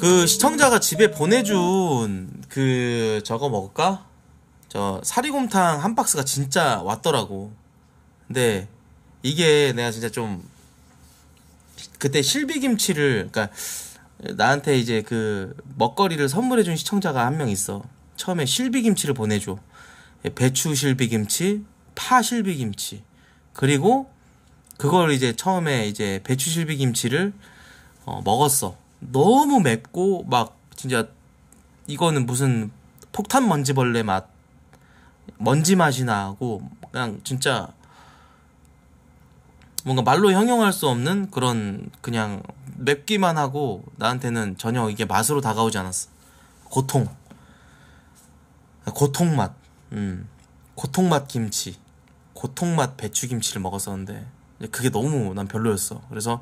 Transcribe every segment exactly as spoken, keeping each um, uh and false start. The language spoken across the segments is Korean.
그 시청자가 집에 보내준 그 저거 먹을까? 저 사리곰탕 한 박스가 진짜 왔더라고. 근데 이게 내가 진짜 좀 그때 실비김치를, 그러니까 나한테 이제 그 먹거리를 선물해준 시청자가 한 명 있어. 처음에 실비김치를 보내줘. 배추 실비김치, 파 실비김치, 그리고 그걸 이제 처음에 이제 배추 실비김치를 어, 먹었어. 너무 맵고 막 진짜 이거는 무슨 폭탄 먼지벌레 맛, 먼지 맛이 나고 그냥 진짜 뭔가 말로 형용할 수 없는 그런, 그냥 맵기만 하고 나한테는 전혀 이게 맛으로 다가오지 않았어. 고통, 고통 맛, 음, 고통 맛 김치, 고통 맛 배추김치를 먹었었는데 그게 너무 난 별로였어. 그래서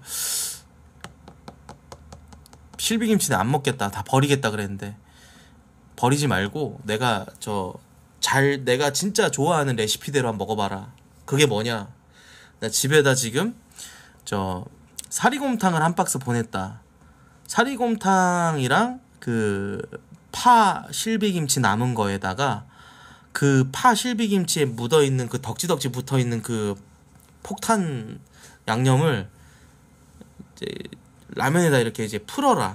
실비김치는 안 먹겠다, 다 버리겠다 그랬는데, 버리지 말고 내가 저 잘 내가 진짜 좋아하는 레시피대로 한번 먹어봐라. 그게 뭐냐, 나 집에다 지금 저 사리곰탕을 한 박스 보냈다. 사리곰탕이랑 그 파 실비김치 남은 거에다가 그 파 실비김치에 묻어있는 그 덕지덕지 붙어있는 그 폭탄 양념을 이제 라면에다 이렇게 이제 풀어라.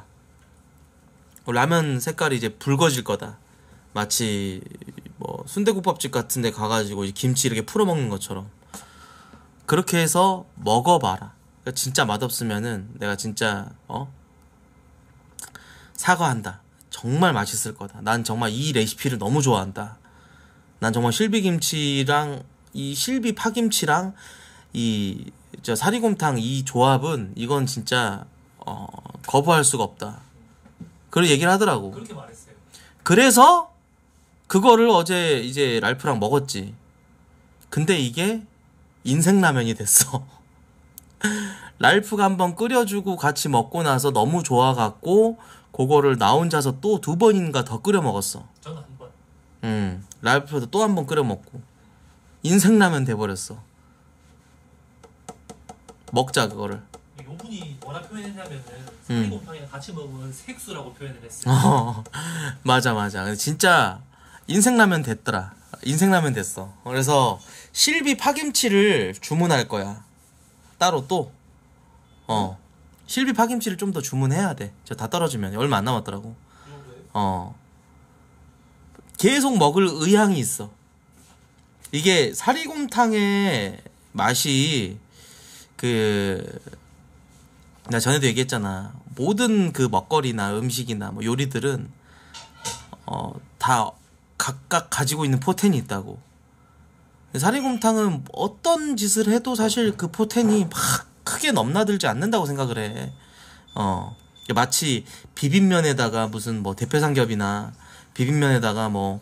라면 색깔이 이제 붉어질 거다. 마치 뭐 순대국밥집 같은 데 가가지고 이제 김치 이렇게 풀어 먹는 것처럼. 그렇게 해서 먹어봐라. 그러니까 진짜 맛없으면은 내가 진짜 어? 사과한다. 정말 맛있을 거다. 난 정말 이 레시피를 너무 좋아한다. 난 정말 실비김치랑 이 실비 파김치랑 이 저 사리곰탕 이 조합은, 이건 진짜 어, 거부할 수가 없다. 그런 얘기를 하더라고. 그렇게 말했어요. 그래서 그거를 어제 이제 랄프랑 먹었지. 근데 이게 인생라면이 됐어. 랄프가 한번 끓여주고 같이 먹고 나서 너무 좋아갖고 그거를 나 혼자서 또 두 번인가 더 끓여 먹었어. 저는 한 번. 음, 랄프도 또 한 번 끓여 먹고 인생라면 돼버렸어. 먹자 그거를. 요분이 뭐라 표현했냐면은 사리곰탕이랑 같이 먹으면 색수라고 표현을 했어요. 어, 맞아 맞아. 근데 진짜 인생라면 됐더라. 인생라면 됐어. 그래서 실비 파김치를 주문할 거야. 따로 또. 어. 실비 파김치를 좀 더 주문해야 돼. 저 다 떨어지면 얼마 안 남았더라고. 어. 계속 먹을 의향이 있어. 이게 사리곰탕의 맛이 그, 나 전에도 얘기했잖아. 모든 그 먹거리나 음식이나 뭐 요리들은 어, 다 각각 가지고 있는 포텐이 있다고. 사리곰탕은 어떤 짓을 해도 사실 그 포텐이 막 크게 넘나들지 않는다고 생각을 해. 어, 마치 비빔면에다가 무슨 뭐 대패삼겹이나 비빔면에다가 뭐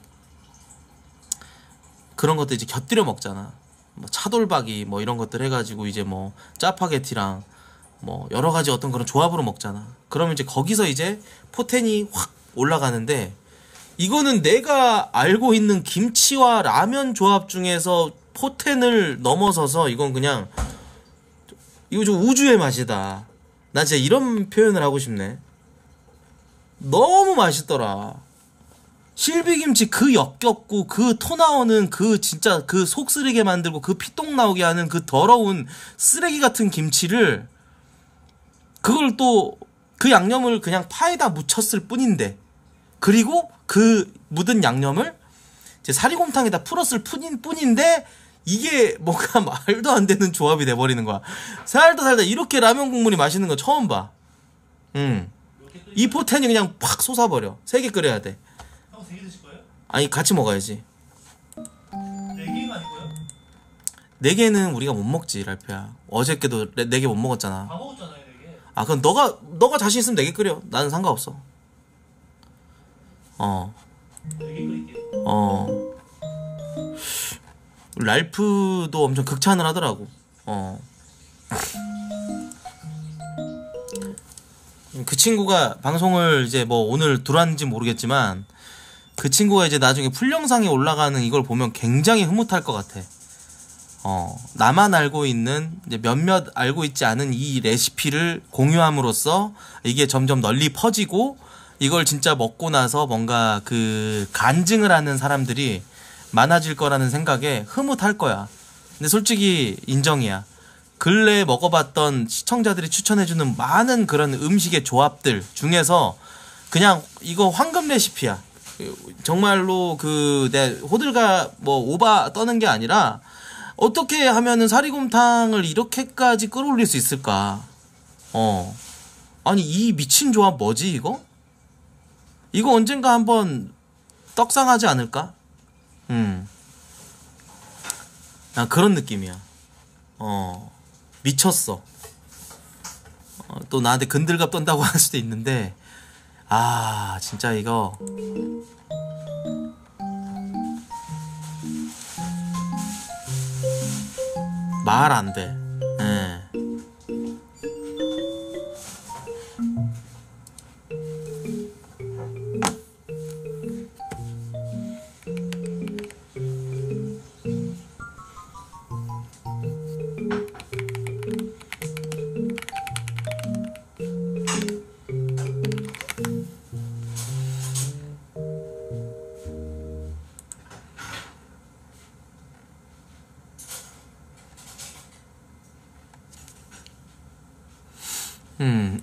그런 것들 이제 곁들여 먹잖아. 뭐 차돌박이 뭐 이런 것들 해가지고 이제 뭐 짜파게티랑 뭐 여러 가지 어떤 그런 조합으로 먹잖아. 그러면 이제 거기서 이제 포텐이 확 올라가는데, 이거는 내가 알고 있는 김치와 라면 조합 중에서 포텐을 넘어서서 이건 그냥 이거 좀 우주의 맛이다. 나 진짜 이런 표현을 하고 싶네. 너무 맛있더라. 실비김치 그 역겹고 그 토 나오는 그 진짜 그 속 쓰리게 만들고 그 피똥 나오게 하는 그 더러운 쓰레기 같은 김치를, 그걸 또 그 양념을 그냥 파에다 묻혔을 뿐인데, 그리고 그 묻은 양념을 이제 사리곰탕에다 풀었을 뿐인, 뿐인데 이게 뭔가 말도 안 되는 조합이 돼버리는 거야. 살다 살다 이렇게 라면 국물이 맛있는 거 처음 봐. 음. 이 포텐이 그냥 팍 솟아버려. 세 개 끓여야 돼. 형 세 개 드실 거예요? 아니 같이 먹어야지. 네 개가 아니고요? 네 개는 우리가 못 먹지 랄프야. 어저께도 네 개 못 먹었잖아. 다 먹었잖아요 네 개. 아 그럼 너가 너가 자신 있으면 네 개 끓여. 나는 상관없어. 어. 네 개 끓일게요. 어. 랄프도 엄청 극찬을 하더라고. 어. 그 친구가 방송을 이제 뭐 오늘 들어왔는지 모르겠지만, 그 친구가 이제 나중에 풀영상에 올라가는 이걸 보면 굉장히 흐뭇할 것 같아. 어, 나만 알고 있는, 이제 몇몇 알고 있지 않은 이 레시피를 공유함으로써 이게 점점 널리 퍼지고 이걸 진짜 먹고 나서 뭔가 그 간증을 하는 사람들이 많아질 거라는 생각에 흐뭇할 거야. 근데 솔직히 인정이야. 근래에 먹어봤던 시청자들이 추천해주는 많은 그런 음식의 조합들 중에서 그냥 이거 황금 레시피야. 정말로 그 내 호들가 뭐 오바 떠는 게 아니라 어떻게 하면은 사리곰탕을 이렇게까지 끌어올릴 수 있을까? 어. 아니 이 미친 조합 뭐지 이거? 이거 언젠가 한번 떡상하지 않을까? 음. 난 그런 느낌이야. 어. 미쳤어. 어, 또 나한테 근들갑 떤다고 할 수도 있는데 아 진짜 이거 말 안 돼. 예. 음.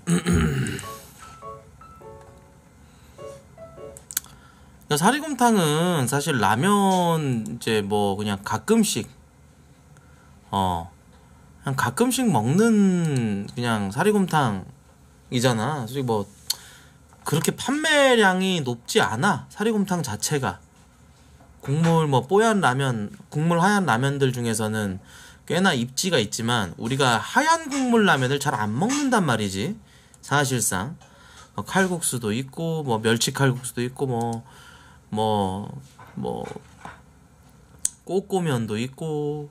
사리곰탕은 사실 라면 이제 뭐 그냥 가끔씩 어 그냥 가끔씩 먹는 그냥 사리곰탕이잖아. 솔직히 뭐 그렇게 판매량이 높지 않아. 사리곰탕 자체가 국물 뭐 뽀얀 라면 국물 하얀 라면들 중에서는 꽤나 입지가 있지만 우리가 하얀 국물 라면을 잘 안 먹는단 말이지. 사실상 뭐 칼국수도 있고 뭐 멸치 칼국수도 있고 뭐 뭐 뭐 꼬꼬면도 있고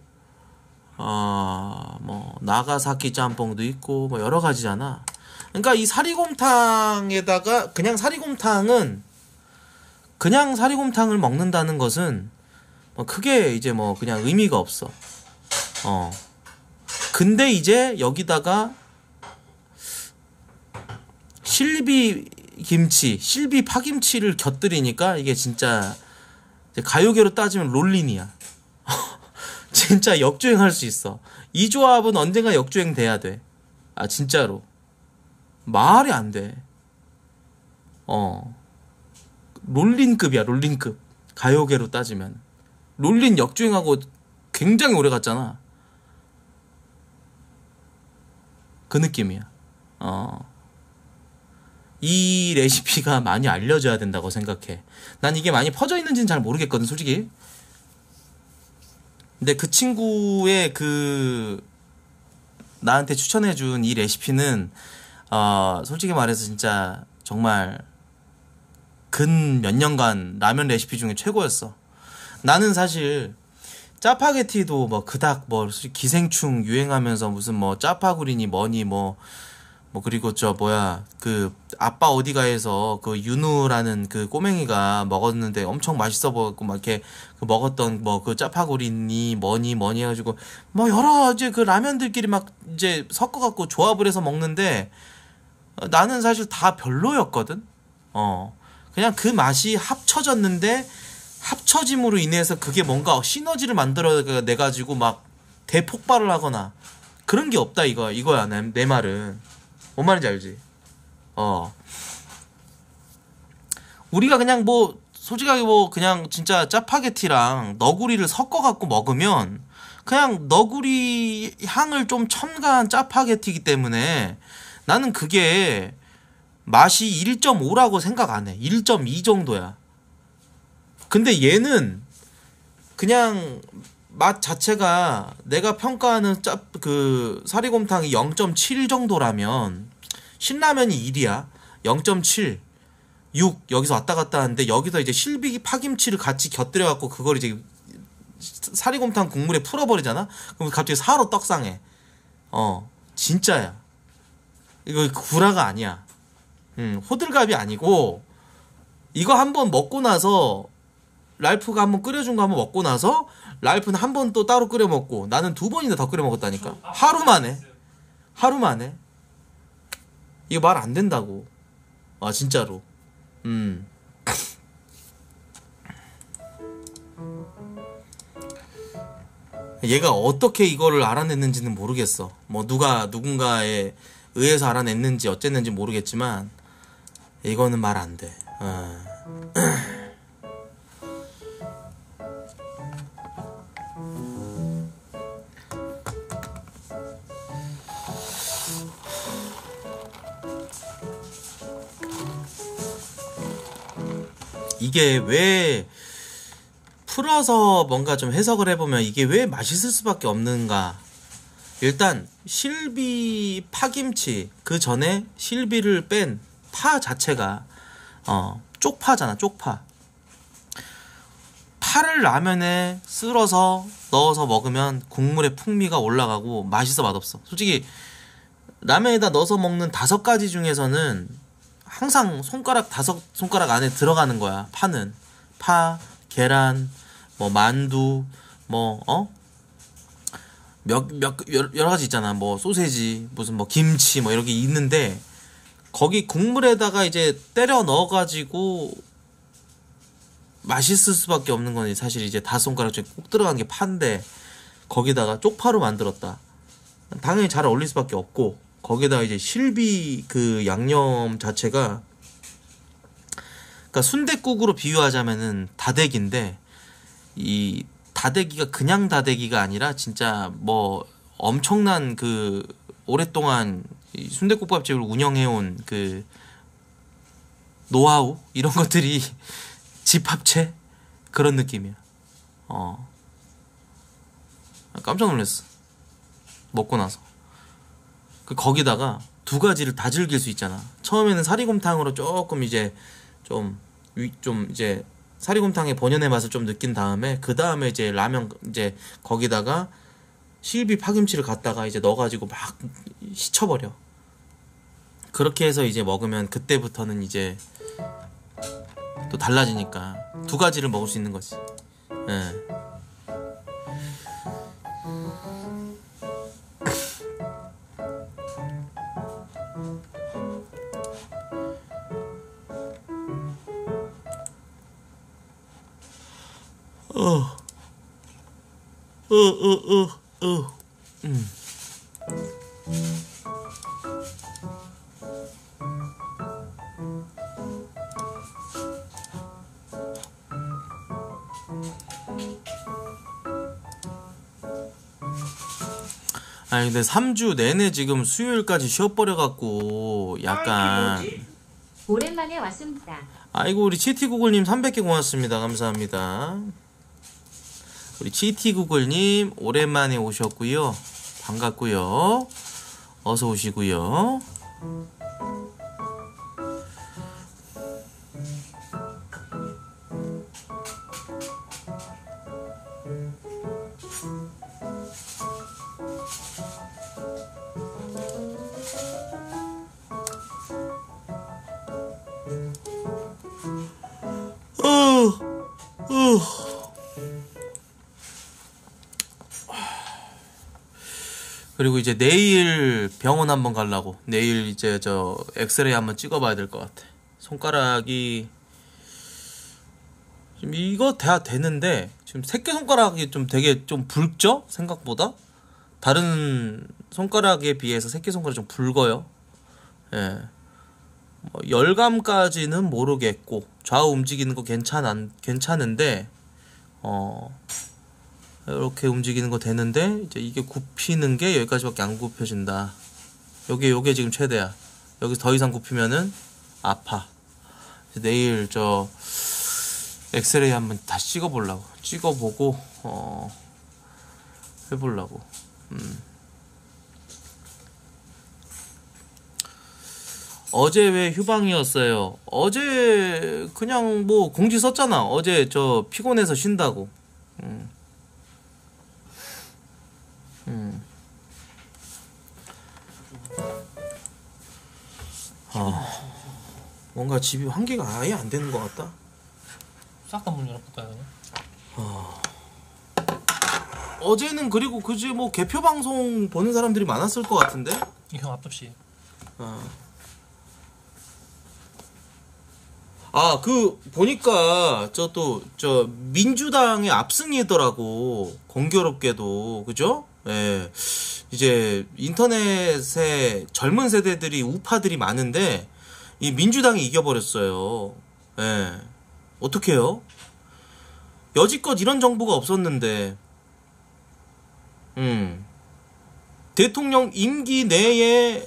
아 뭐 나가사키 짬뽕도 있고 뭐 여러 가지잖아. 그러니까 이 사리곰탕에다가 그냥 사리곰탕은 그냥 사리곰탕을 먹는다는 것은 뭐 크게 이제 뭐 그냥 의미가 없어. 어. 근데 이제 여기다가 실비 김치, 실비 파김치를 곁들이니까 이게 진짜 가요계로 따지면 롤린이야. 진짜 역주행할 수 있어. 이 조합은 언젠가 역주행 돼야 돼. 아 진짜로 말이 안 돼. 어. 롤린급이야, 롤린급. 가요계로 따지면 롤린 역주행하고 굉장히 오래 갔잖아. 그 느낌이야. 어. 이 레시피가 많이 알려져야 된다고 생각해. 난 이게 많이 퍼져 있는지는 잘 모르겠거든, 솔직히. 근데 그 친구의 그 나한테 추천해준 이 레시피는 어, 솔직히 말해서 진짜 정말 근 몇 년간 라면 레시피 중에 최고였어. 나는 사실 짜파게티도 뭐 그닥 뭐 기생충 유행하면서 무슨 뭐 짜파구리니 뭐니 뭐 뭐 그리고 저 뭐야 그 아빠 어디가에서 그 윤우라는 그 꼬맹이가 먹었는데 엄청 맛있어 보였고 막 이렇게 그 먹었던 뭐 그 짜파구리니 뭐니 뭐니 해가지고 뭐 여러 이제 그 라면들끼리 막 이제 섞어갖고 조합을 해서 먹는데 어, 나는 사실 다 별로였거든. 어 그냥 그 맛이 합쳐졌는데 합쳐짐으로 인해서 그게 뭔가 시너지를 만들어 내 가지고 막 대폭발을 하거나 그런 게 없다 이거 이거야 내, 내 말은. 뭔 말인지 알지? 어. 우리가 그냥 뭐 솔직하게 뭐 그냥 진짜 짜파게티랑 너구리를 섞어갖고 먹으면 그냥 너구리 향을 좀 첨가한 짜파게티이기 때문에 나는 그게 맛이 일 점 오라고 생각 안 해. 일 점 이 정도야. 근데 얘는 그냥 맛 자체가 내가 평가하는 짭, 그 사리곰탕이 영 점 칠 정도라면 신라면이 일이야. 영 점 칠, 육 여기서 왔다 갔다 하는데 여기서 이제 실비 파김치를 같이 곁들여 갖고 그걸 이제 사리곰탕 국물에 풀어버리잖아. 그럼 갑자기 사로 떡상해. 어 진짜야. 이거 구라가 아니야. 음, 호들갑이 아니고 이거 한번 먹고 나서 랄프가 한번 끓여준 거 한번 먹고 나서 랄프는 한 번 또 따로 끓여 먹고 나는 두 번이나 더 끓여 먹었다니까. 하루 만에. 하루 만에. 이거 말 안 된다고. 아 진짜로. 음. 얘가 어떻게 이거를 알아냈는지는 모르겠어. 뭐 누가 누군가에 의해서 알아냈는지 어쨌는지 모르겠지만 이거는 말 안 돼. 어. 이게 왜 풀어서 뭔가 좀 해석을 해보면 이게 왜 맛있을 수밖에 없는가. 일단 실비 파김치, 그 전에 실비를 뺀 파 자체가 어 쪽파잖아. 쪽파. 파를 라면에 쓸어서 넣어서 먹으면 국물의 풍미가 올라가고 맛있어 맛없어. 솔직히 라면에다 넣어서 먹는 다섯 가지 중에서는 항상 손가락 다섯 손가락 안에 들어가는 거야. 파는 파, 계란, 뭐 만두, 뭐 어? 몇 몇 여러 가지 있잖아. 뭐 소세지, 무슨 뭐 김치 뭐 이런 게 있는데 거기 국물에다가 이제 때려 넣어 가지고 맛있을 수밖에 없는 건 사실 이제 다섯 손가락 중에 꼭 들어간 게 파인데 거기다가 쪽파로 만들었다. 당연히 잘 어울릴 수밖에 없고 거기다가 이제 실비 그 양념 자체가 그러니까 순댓국으로 비유하자면은 다대기인데 이 다대기가 그냥 다대기가 아니라 진짜 뭐 엄청난 그 오랫동안 순댓국밥집을 운영해온 그 노하우 이런 것들이 집합체 그런 느낌이야. 어 깜짝 놀랐어 먹고 나서. 그 거기다가 두 가지를 다 즐길 수 있잖아. 처음에는 사리곰탕으로 조금 이제 좀 좀 이제 사리곰탕의 본연의 맛을 좀 느낀 다음에 그 다음에 이제 라면 이제 거기다가 실비 파김치를 갖다가 이제 넣어가지고 막 씻혀버려. 그렇게 해서 이제 먹으면 그때부터는 이제 또 달라지니까 두 가지를 먹을 수 있는 거지. 예. 어, 어, 어, 어, 어, 음. 아니 근데 삼 주 내내 지금 수요일까지 쉬어버려갖고 약간 오랜만에 왔습니다. 아이고 우리 치티구글님 삼백 개 고맙습니다. 감사합니다. 우리 치티구글님 오랜만에 오셨고요. 반갑고요. 어서 오시고요. 그리고 이제 내일 병원 한번 가려고. 내일 이제 저 엑스레이 한번 찍어봐야 될 것 같아. 손가락이 지금 이거 돼야 되는데 지금 새끼손가락이 좀 되게 좀 붉죠? 생각보다 다른 손가락에 비해서 새끼손가락이 좀 붉어요. 예. 뭐 열감까지는 모르겠고 좌우 움직이는 거 괜찮 괜찮은데 어 이렇게 움직이는 거 되는데 이제 이게 굽히는 게 여기까지밖에 안 굽혀진다. 요게 요게 지금 최대야. 여기서 더 이상 굽히면은 아파. 내일 저 엑스레이 한번 다시 찍어보려고. 찍어보고 어 해보려고. 음. 어제 왜 휴방이었어요? 어제 그냥 뭐 공지 썼잖아. 어제 저 피곤해서 쉰다고. 음. 음. 아, 뭔가 집이 환기가 아예 안 되는 것 같다. 싹 다 문 열어볼까요 그냥? 아, 어제는 그리고 그지 뭐 개표 방송 보는 사람들이 많았을 것 같은데. 형 앞접시. 아, 아, 그 보니까 저 또 저 민주당의 압승이더라고. 공교롭게도. 그죠? 예. 이제 인터넷에 젊은 세대들이 우파들이 많은데 이 민주당이 이겨버렸어요. 예. 어떡해요? 여지껏 이런 정부가 없었는데. 음. 대통령 임기 내에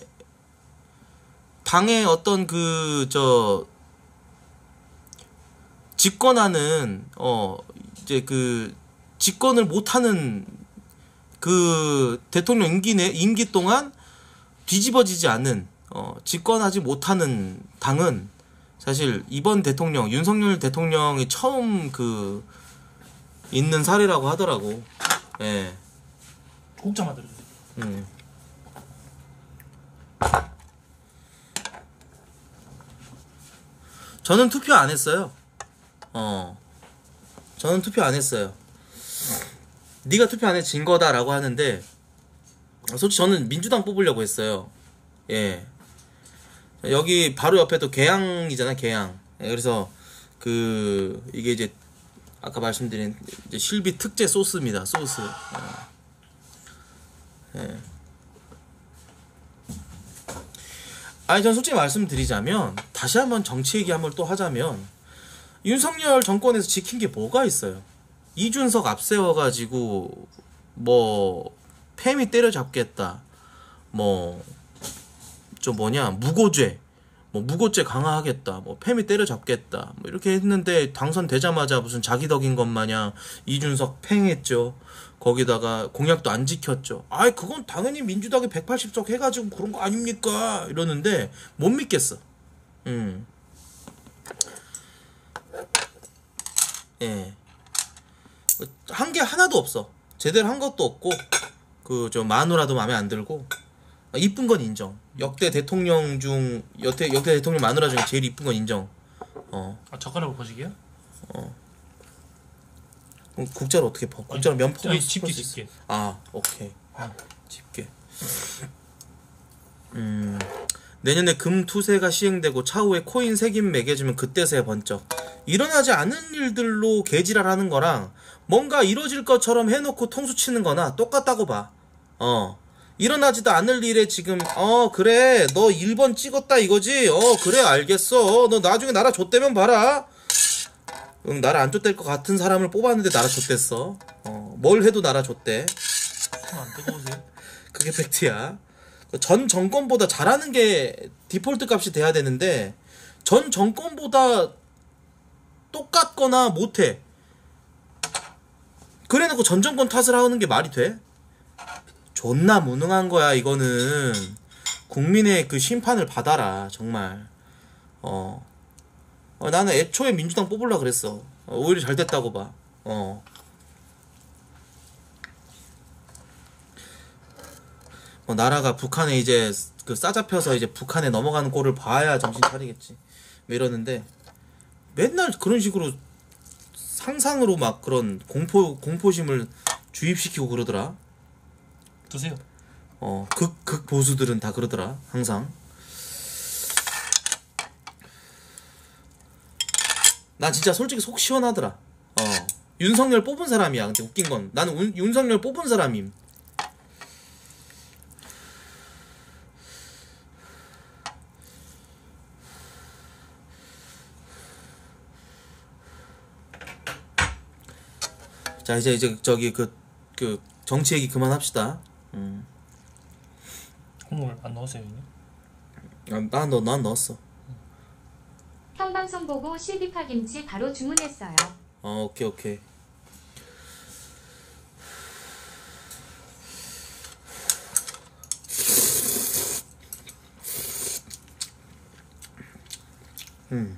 당의 어떤 그 저 집권하는 어 이제 그 집권을 못하는 그 대통령 임기 내 임기 동안 뒤집어지지 않는 어 집권하지 못하는 당은 사실 이번 대통령 윤석열 대통령이 처음 그 있는 사례라고 하더라고. 예. 곡자 만들어주세요. 음. 저는 투표 안 했어요. 어. 저는 투표 안 했어요. 네가 투표 안 해 진 거다라고 하는데 솔직히 저는 민주당 뽑으려고 했어요. 예. 여기 바로 옆에 또 개항이잖아, 개항. 예, 그래서 그 이게 이제 아까 말씀드린 이제 실비 특제 소스입니다. 소스. 어. 예. 아니 전 솔직히 말씀드리자면 다시 한번 정치 얘기 한번 또 하자면 윤석열 정권에서 지킨 게 뭐가 있어요? 이준석 앞세워가지고 뭐 팸이 때려잡겠다, 뭐 좀 뭐냐 무고죄, 뭐 무고죄 강화하겠다, 뭐 팸이 때려잡겠다, 뭐 이렇게 했는데 당선되자마자 무슨 자기 덕인 것 마냥 이준석 팽했죠. 거기다가 공약도 안 지켰죠. 아이 그건 당연히 민주당이 백팔십 석 해가지고 그런 거 아닙니까? 이러는데 못 믿겠어. 음. 예. 한 게 하나도 없어. 제대로 한 것도 없고 그 저 마누라도 마음에 안 들고. 이쁜 건 인정. 역대 대통령 중 역대 역대 대통령 마누라 중에 제일 이쁜 건 인정. 어. 아 젓가락으로 거시기요? 어. 그럼 국자를 어떻게 퍼? 국자를 면 퍼? 아니, 집게 집게. 아, 오케이. 집게. 음. 내년에 금투세가 시행되고 차후에 코인 세금 매겨주면 그때서야 번쩍. 일어나지 않은 일들로 개지랄하는 거랑 뭔가 이루어질 것처럼 해놓고 통수 치는 거나 똑같다고 봐. 어. 일어나지도 않을 일에 지금 어 그래 너 일 번 찍었다 이거지? 어 그래 알겠어. 너 나중에 나라 좆되면 봐라. 응, 나라 안 좆될 것 같은 사람을 뽑았는데 나라 좆됐어. 어, 뭘 해도 나라 좆대. 손안 뜨거우세요? 그게 팩트야. 전 정권보다 잘하는 게 디폴트 값이 돼야 되는데 전 정권보다 똑같거나 못해. 그래놓고 전 정권 탓을 하는 게 말이 돼? 존나 무능한 거야 이거는. 국민의 그 심판을 받아라 정말. 어, 어 나는 애초에 민주당 뽑으려고 그랬어. 어, 오히려 잘 됐다고 봐. 어. 뭐 나라가 북한에 이제 그 싸잡혀서 이제 북한에 넘어가는 꼴을 봐야 정신 차리겠지. 뭐 이러는데 맨날 그런 식으로 상상으로 막 그런 공포 공포심을 주입시키고 그러더라. 드세요. 어, 극, 극 보수들은 다 그러더라, 항상. 난 진짜 솔직히 속 시원하더라. 어, 윤석열 뽑은 사람이야. 근데 웃긴 건 나는 운, 윤석열 뽑은 사람임. 자, 이제 이제 저기 그 그 정치 얘기 그만합시다. 음. 콩물 안 넣으세요, 형님? 난, 너, 난 넣었어. 형 방송 보고 실비파 김치 바로 주문했어요. 어, 오케이, 오케이. 음.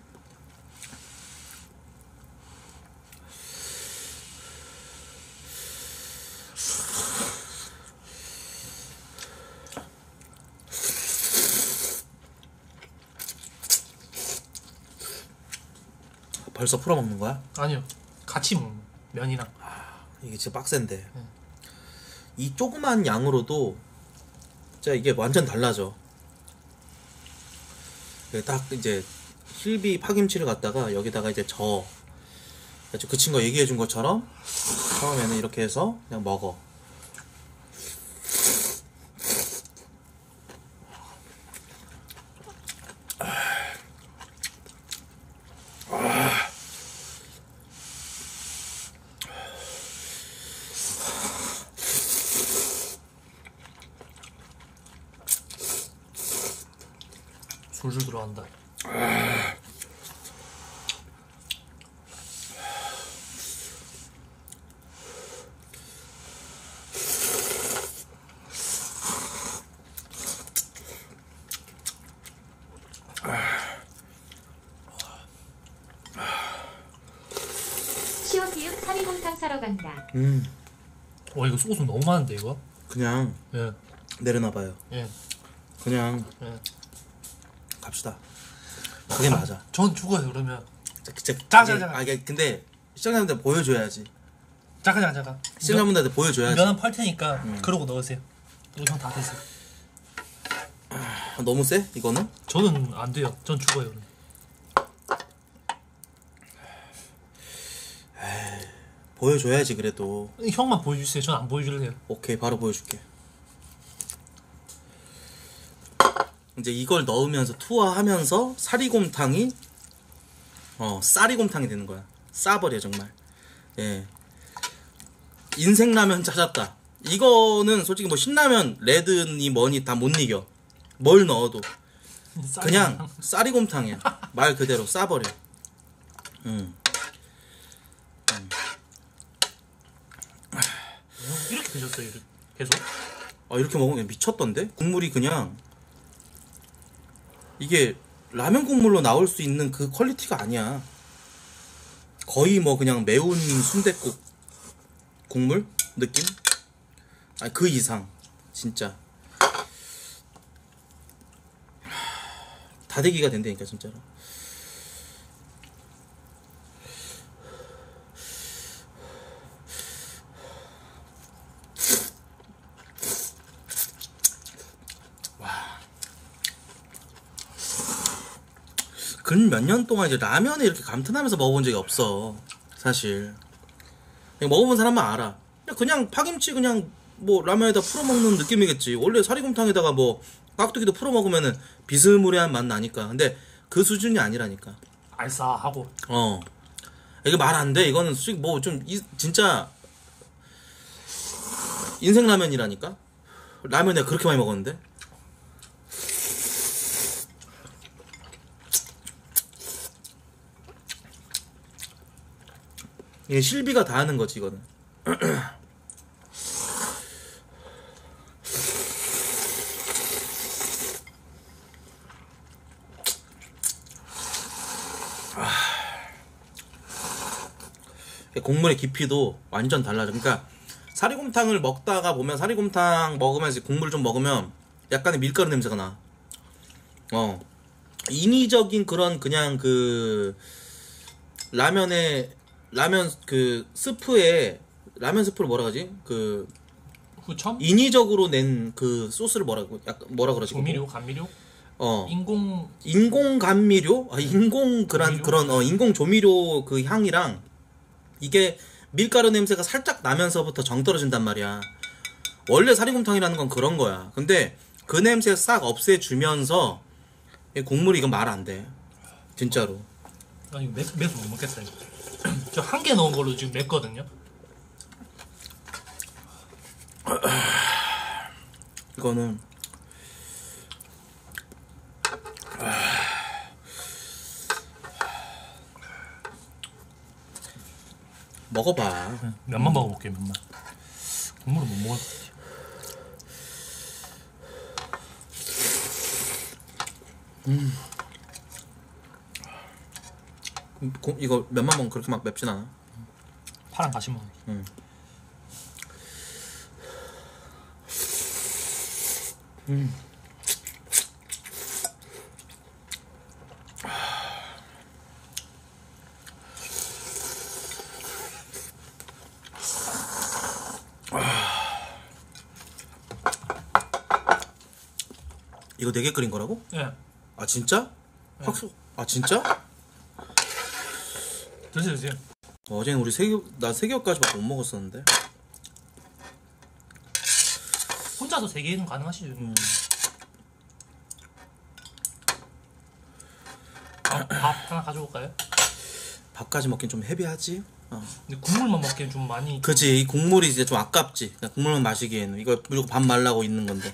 벌써 풀어먹는 거야? 아니요. 같이 먹는 면이랑. 이게 진짜 빡센데. 응. 이 조그만 양으로도 진짜 이게 완전 달라져. 이게 딱 이제 실비 파김치를 갖다가 여기다가 이제 저 그 친구가 얘기해준 것처럼 처음에는 이렇게 해서 그냥 먹어. 술술 들어간다. 시오티육 사리곰탕 사러 간다. 음 와 이거 소스 너무 많은데 이거? 그냥 예. 내려놔봐요. 예. 그냥 예. 갑시다. 그게 맞아. 전 죽어요 그러면. 진짜 잠깐, 이게- 잠깐. 아 이게 근데 시청자분들 보여줘야지. 잠깐 잠깐 잠깐. 시청자분들한테 보여줘야지. 면은 펄 테니까 음. 그러고 넣으세요. 이거 전 다 됐어요. 아, 너무 세? 이거는? 저는 안 돼요. 전 죽어요. 그럼. 보여줘야지 그래도. 형만 보여주세요. 전 안 보여줄래요. 오케이 바로 보여줄게. 이제 이걸 넣으면서 투하하면서 사리곰탕이 어 쌀이곰탕이 되는 거야. 싸버려 정말. 예. 인생 라면 찾았다. 이거는 솔직히 뭐 신라면 레드니 뭐니 다 못 이겨. 뭘 넣어도 그냥 쌀이곰탕이야. 말 그대로 싸버려. 음. 이렇게 드셨어요. 이렇게. 계속. 아 이렇게 먹으면 미쳤던데? 국물이 그냥 이게 라면 국물로 나올 수 있는 그 퀄리티가 아니야. 거의 뭐 그냥 매운 순댓국 국물 느낌? 아니 그 이상 진짜 다대기가 된다니까 진짜로. 근 몇 년 동안 이제 라면에 이렇게 감탄하면서 먹어본 적이 없어 사실. 그냥 먹어본 사람만 알아. 그냥, 그냥 파김치 그냥 뭐 라면에다 풀어 먹는 느낌이겠지. 원래 사리곰탕에다가 뭐 깍두기도 풀어 먹으면은 비스무리한 맛 나니까. 근데 그 수준이 아니라니까. 알싸하고. 어 이게 말 안 돼. 이거는 뭐 좀 진짜 인생 라면이라니까. 라면 내가 그렇게 많이 먹었는데. 이게 실비가 다 하는 거지 이거는. 국물의 깊이도 완전 달라져. 그러니까 사리곰탕을 먹다가 보면 사리곰탕 먹으면서 국물 좀 먹으면 약간의 밀가루 냄새가 나. 어 인위적인 그런 그냥 그 라면에 라면 그 스프에 라면 스프를 뭐라 하지? 그 후첨? 인위적으로 낸 그 소스를 뭐라고 약간 뭐라 그러지? 조미료, 감미료? 어 인공 인공 감미료? 아, 인공 그런 조미료? 그런 어 인공 조미료 그 향이랑 이게 밀가루 냄새가 살짝 나면서부터 정 떨어진단 말이야. 원래 사리곰탕이라는 건 그런 거야. 근데 그 냄새 싹 없애주면서 이 국물이 이건 말 안 돼. 진짜로. 아니 매, 매서 못 먹겠어요. 저 한 개 넣은 걸로 지금 맵거든요. 이거는 먹어봐. 면만 먹어볼게요. 면만. 국물은 못 먹을 것 같아요. 음. 고, 이거 면만 먹으면 그렇게 막 맵진 않아. 파랑 같이 먹어. 음. 음. 이거 네 개 끓인 거라고? 예. 아 진짜? 네. 확 속 아 진짜? 드세요 드세요. 어제는 우리 세 개, 나 세 개까지밖에 못 먹었었는데. 혼자서 세 개는 가능하시죠. 음. 밥, 밥 하나 가져올까요? 밥까지 먹긴 좀 헤비하지. 어. 근데 국물만 먹기엔 좀 많이. 그치, 이 국물이 이제 좀 아깝지. 그냥 국물만 마시기에는 이거 무조건 밥 말라고 있는 건데.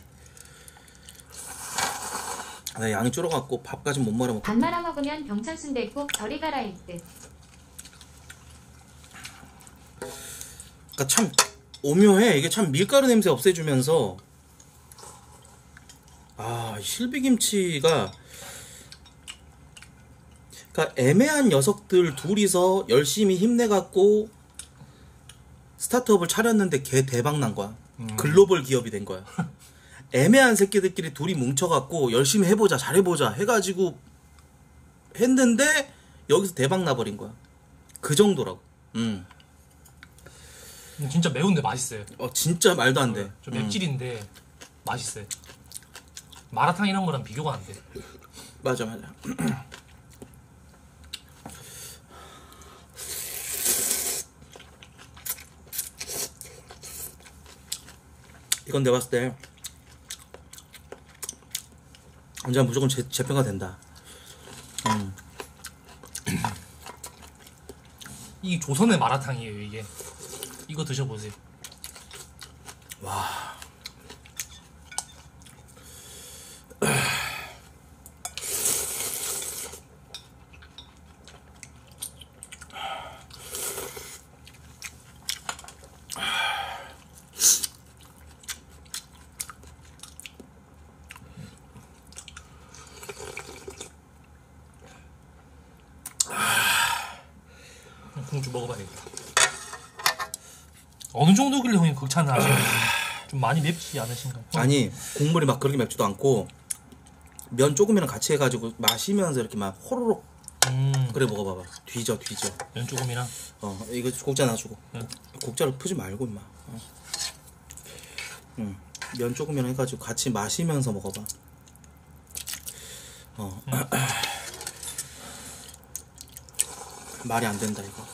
나 양이 줄어갖고 밥까지 못 말아 먹고. 밥 말아 먹으면 병천순대국 저리 가라일 듯. 그러니까 참 오묘해. 이게 참 밀가루 냄새 없애주면서 아 실비김치가 그러니까 애매한 녀석들 둘이서 열심히 힘내갖고 스타트업을 차렸는데 개 대박 난 거야. 음. 글로벌 기업이 된 거야. 애매한 새끼들끼리 둘이 뭉쳐갖고 열심히 해보자 잘해보자 해가지고 했는데 여기서 대박 나버린 거야. 그 정도라고. 음. 진짜 매운데 맛있어요. 어 진짜 말도 안 돼. 좀 음. 맵찔인데 맛있어요. 마라탕 이런 거랑 비교가 안 돼. 맞아 맞아. 이건 내가 봤을 때 언제나 무조건 재, 재평가 된다. 음. 이게 조선의 마라탕이에요 이게. 이거 드셔보세요. 와. 공주 먹어봐야겠다. 어느 정도길래 형님 극찬을 하시는지 좀 많이 맵지 않으신가요? 아니 국물이 막 그렇게 맵지도 않고 면 조금이랑 같이 해가지고 마시면서 이렇게 막 호로록. 음, 그래 먹어봐봐. 뒤져 뒤져. 면 조금이랑. 어 이거 국자 놔주고. 응. 국자를 푸지 말고 임마. 어. 응. 면 조금이랑 해가지고 같이 마시면서 먹어봐. 어. 응. 말이 안 된다 이거.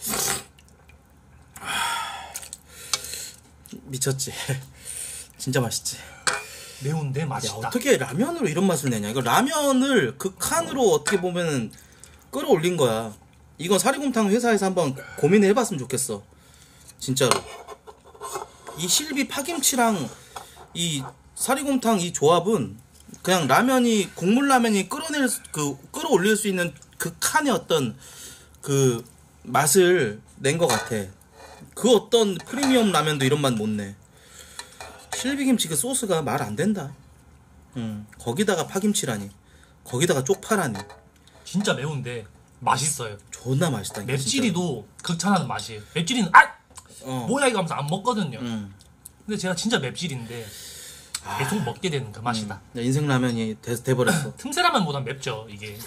미쳤지. 진짜 맛있지. 매운데 야, 맛있다. 어떻게 라면으로 이런 맛을 내냐. 이거 라면을 극한으로 어떻게 보면은 끌어올린 거야. 이건 사리곰탕 회사에서 한번 고민을 해봤으면 좋겠어. 진짜로. 이 실비 파김치랑 이 사리곰탕 이 조합은 그냥 라면이 국물 라면이 끌어낼 수- 그 끌어올릴 수 있는 극한의 어떤 그 맛을 낸 것 같아. 그 어떤 프리미엄 라면도 이런 맛 못 내. 실비김치 그 소스가 말 안 된다. 음, 거기다가 파김치라니. 거기다가 쪽파라니. 진짜 매운데 맛있어요. 존나 맛있다. 이게 맵찔이도 극찬하는 맛이에요. 맵찔이는 아! 진짜로. 어. 뭐야 이거 하면서 안 먹거든요. 음. 근데 제가 진짜 맵찔인데 계속 먹게 되는 그 맛이다. 내 인생 라면이 돼, 돼버렸어. 틈새 라면보다 맵죠 이게.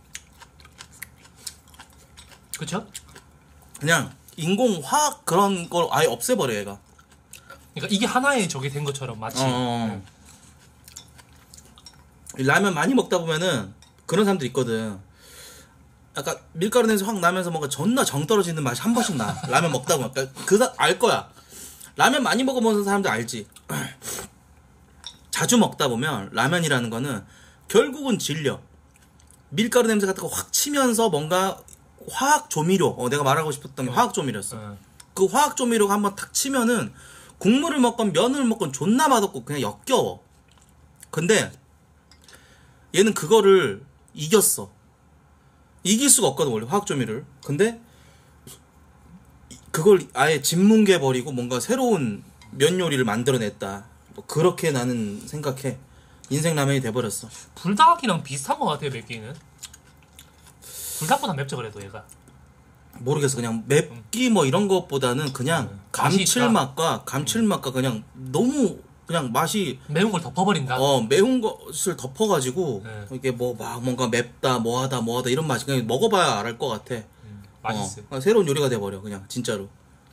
그쵸? 그냥 인공 화학 그런 걸 아예 없애버려 얘가. 그러니까 이게 하나의 저게 된 것처럼 마치. 어. 이 라면 많이 먹다 보면은 그런 사람들 있거든. 약간 밀가루 냄새 확 나면서 뭔가 존나 정 떨어지는 맛이 한 번씩 나. 라면 먹다 보면 그 알 거야. 라면 많이 먹어보는 사람들 알지. 자주 먹다 보면 라면이라는 거는 결국은 질려. 밀가루 냄새 같은 거 확 치면서 뭔가 화학 조미료. 어, 내가 말하고 싶었던 게 화학 조미료였어. 어. 그 화학 조미료가 한번 탁 치면은 국물을 먹건 면을 먹건 존나 맛없고 그냥 역겨워. 근데 얘는 그거를 이겼어. 이길 수가 없거든 원래 화학 조미료를. 근데 그걸 아예 짓뭉개 버리고 뭔가 새로운 면 요리를 만들어냈다. 뭐 그렇게 나는 생각해. 인생 라면이 돼버렸어. 불닭이랑 비슷한 것 같아요 맵기는. 불닭보다 맵죠 그래도 얘가. 모르겠어. 그냥 맵기 뭐 이런 것보다는 그냥 음, 맛이 감칠맛과 감칠맛과 그냥 너무 그냥 맛이 매운 걸 덮어버린다. 어 매운 것을 덮어가지고 네. 이게 뭐 막 뭔가 맵다 뭐하다 뭐하다 이런 맛이 그냥 먹어봐야 알 것 같아. 음, 맛있어요. 어, 새로운 요리가 돼버려 그냥 진짜로.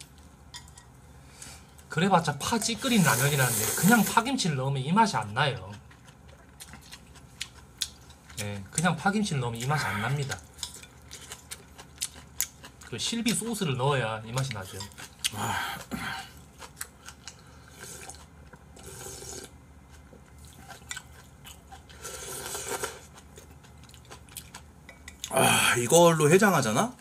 그래봤자 파 찌끓인 라면이라는데 그냥 파김치를 넣으면 이 맛이 안 나요. 예, 그냥 파김치를 넣으면 이 맛이 안 납니다. 그 실비 소스를 넣어야 이 맛이 나죠. 아, 이걸로 해장하잖아?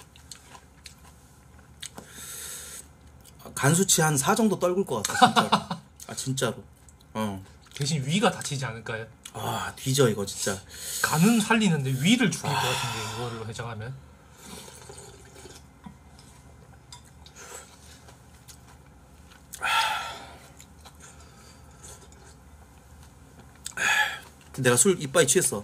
간수치 한 사 정도 떨굴 것 같아, 진짜로. 아, 진짜로. 어. 대신 위가 다치지 않을까요? 아, 뒤져, 이거 진짜. 간은 살리는데 위를 죽일 것 같은데 이거를 해장하면. 내가 술 이빨이 취했어.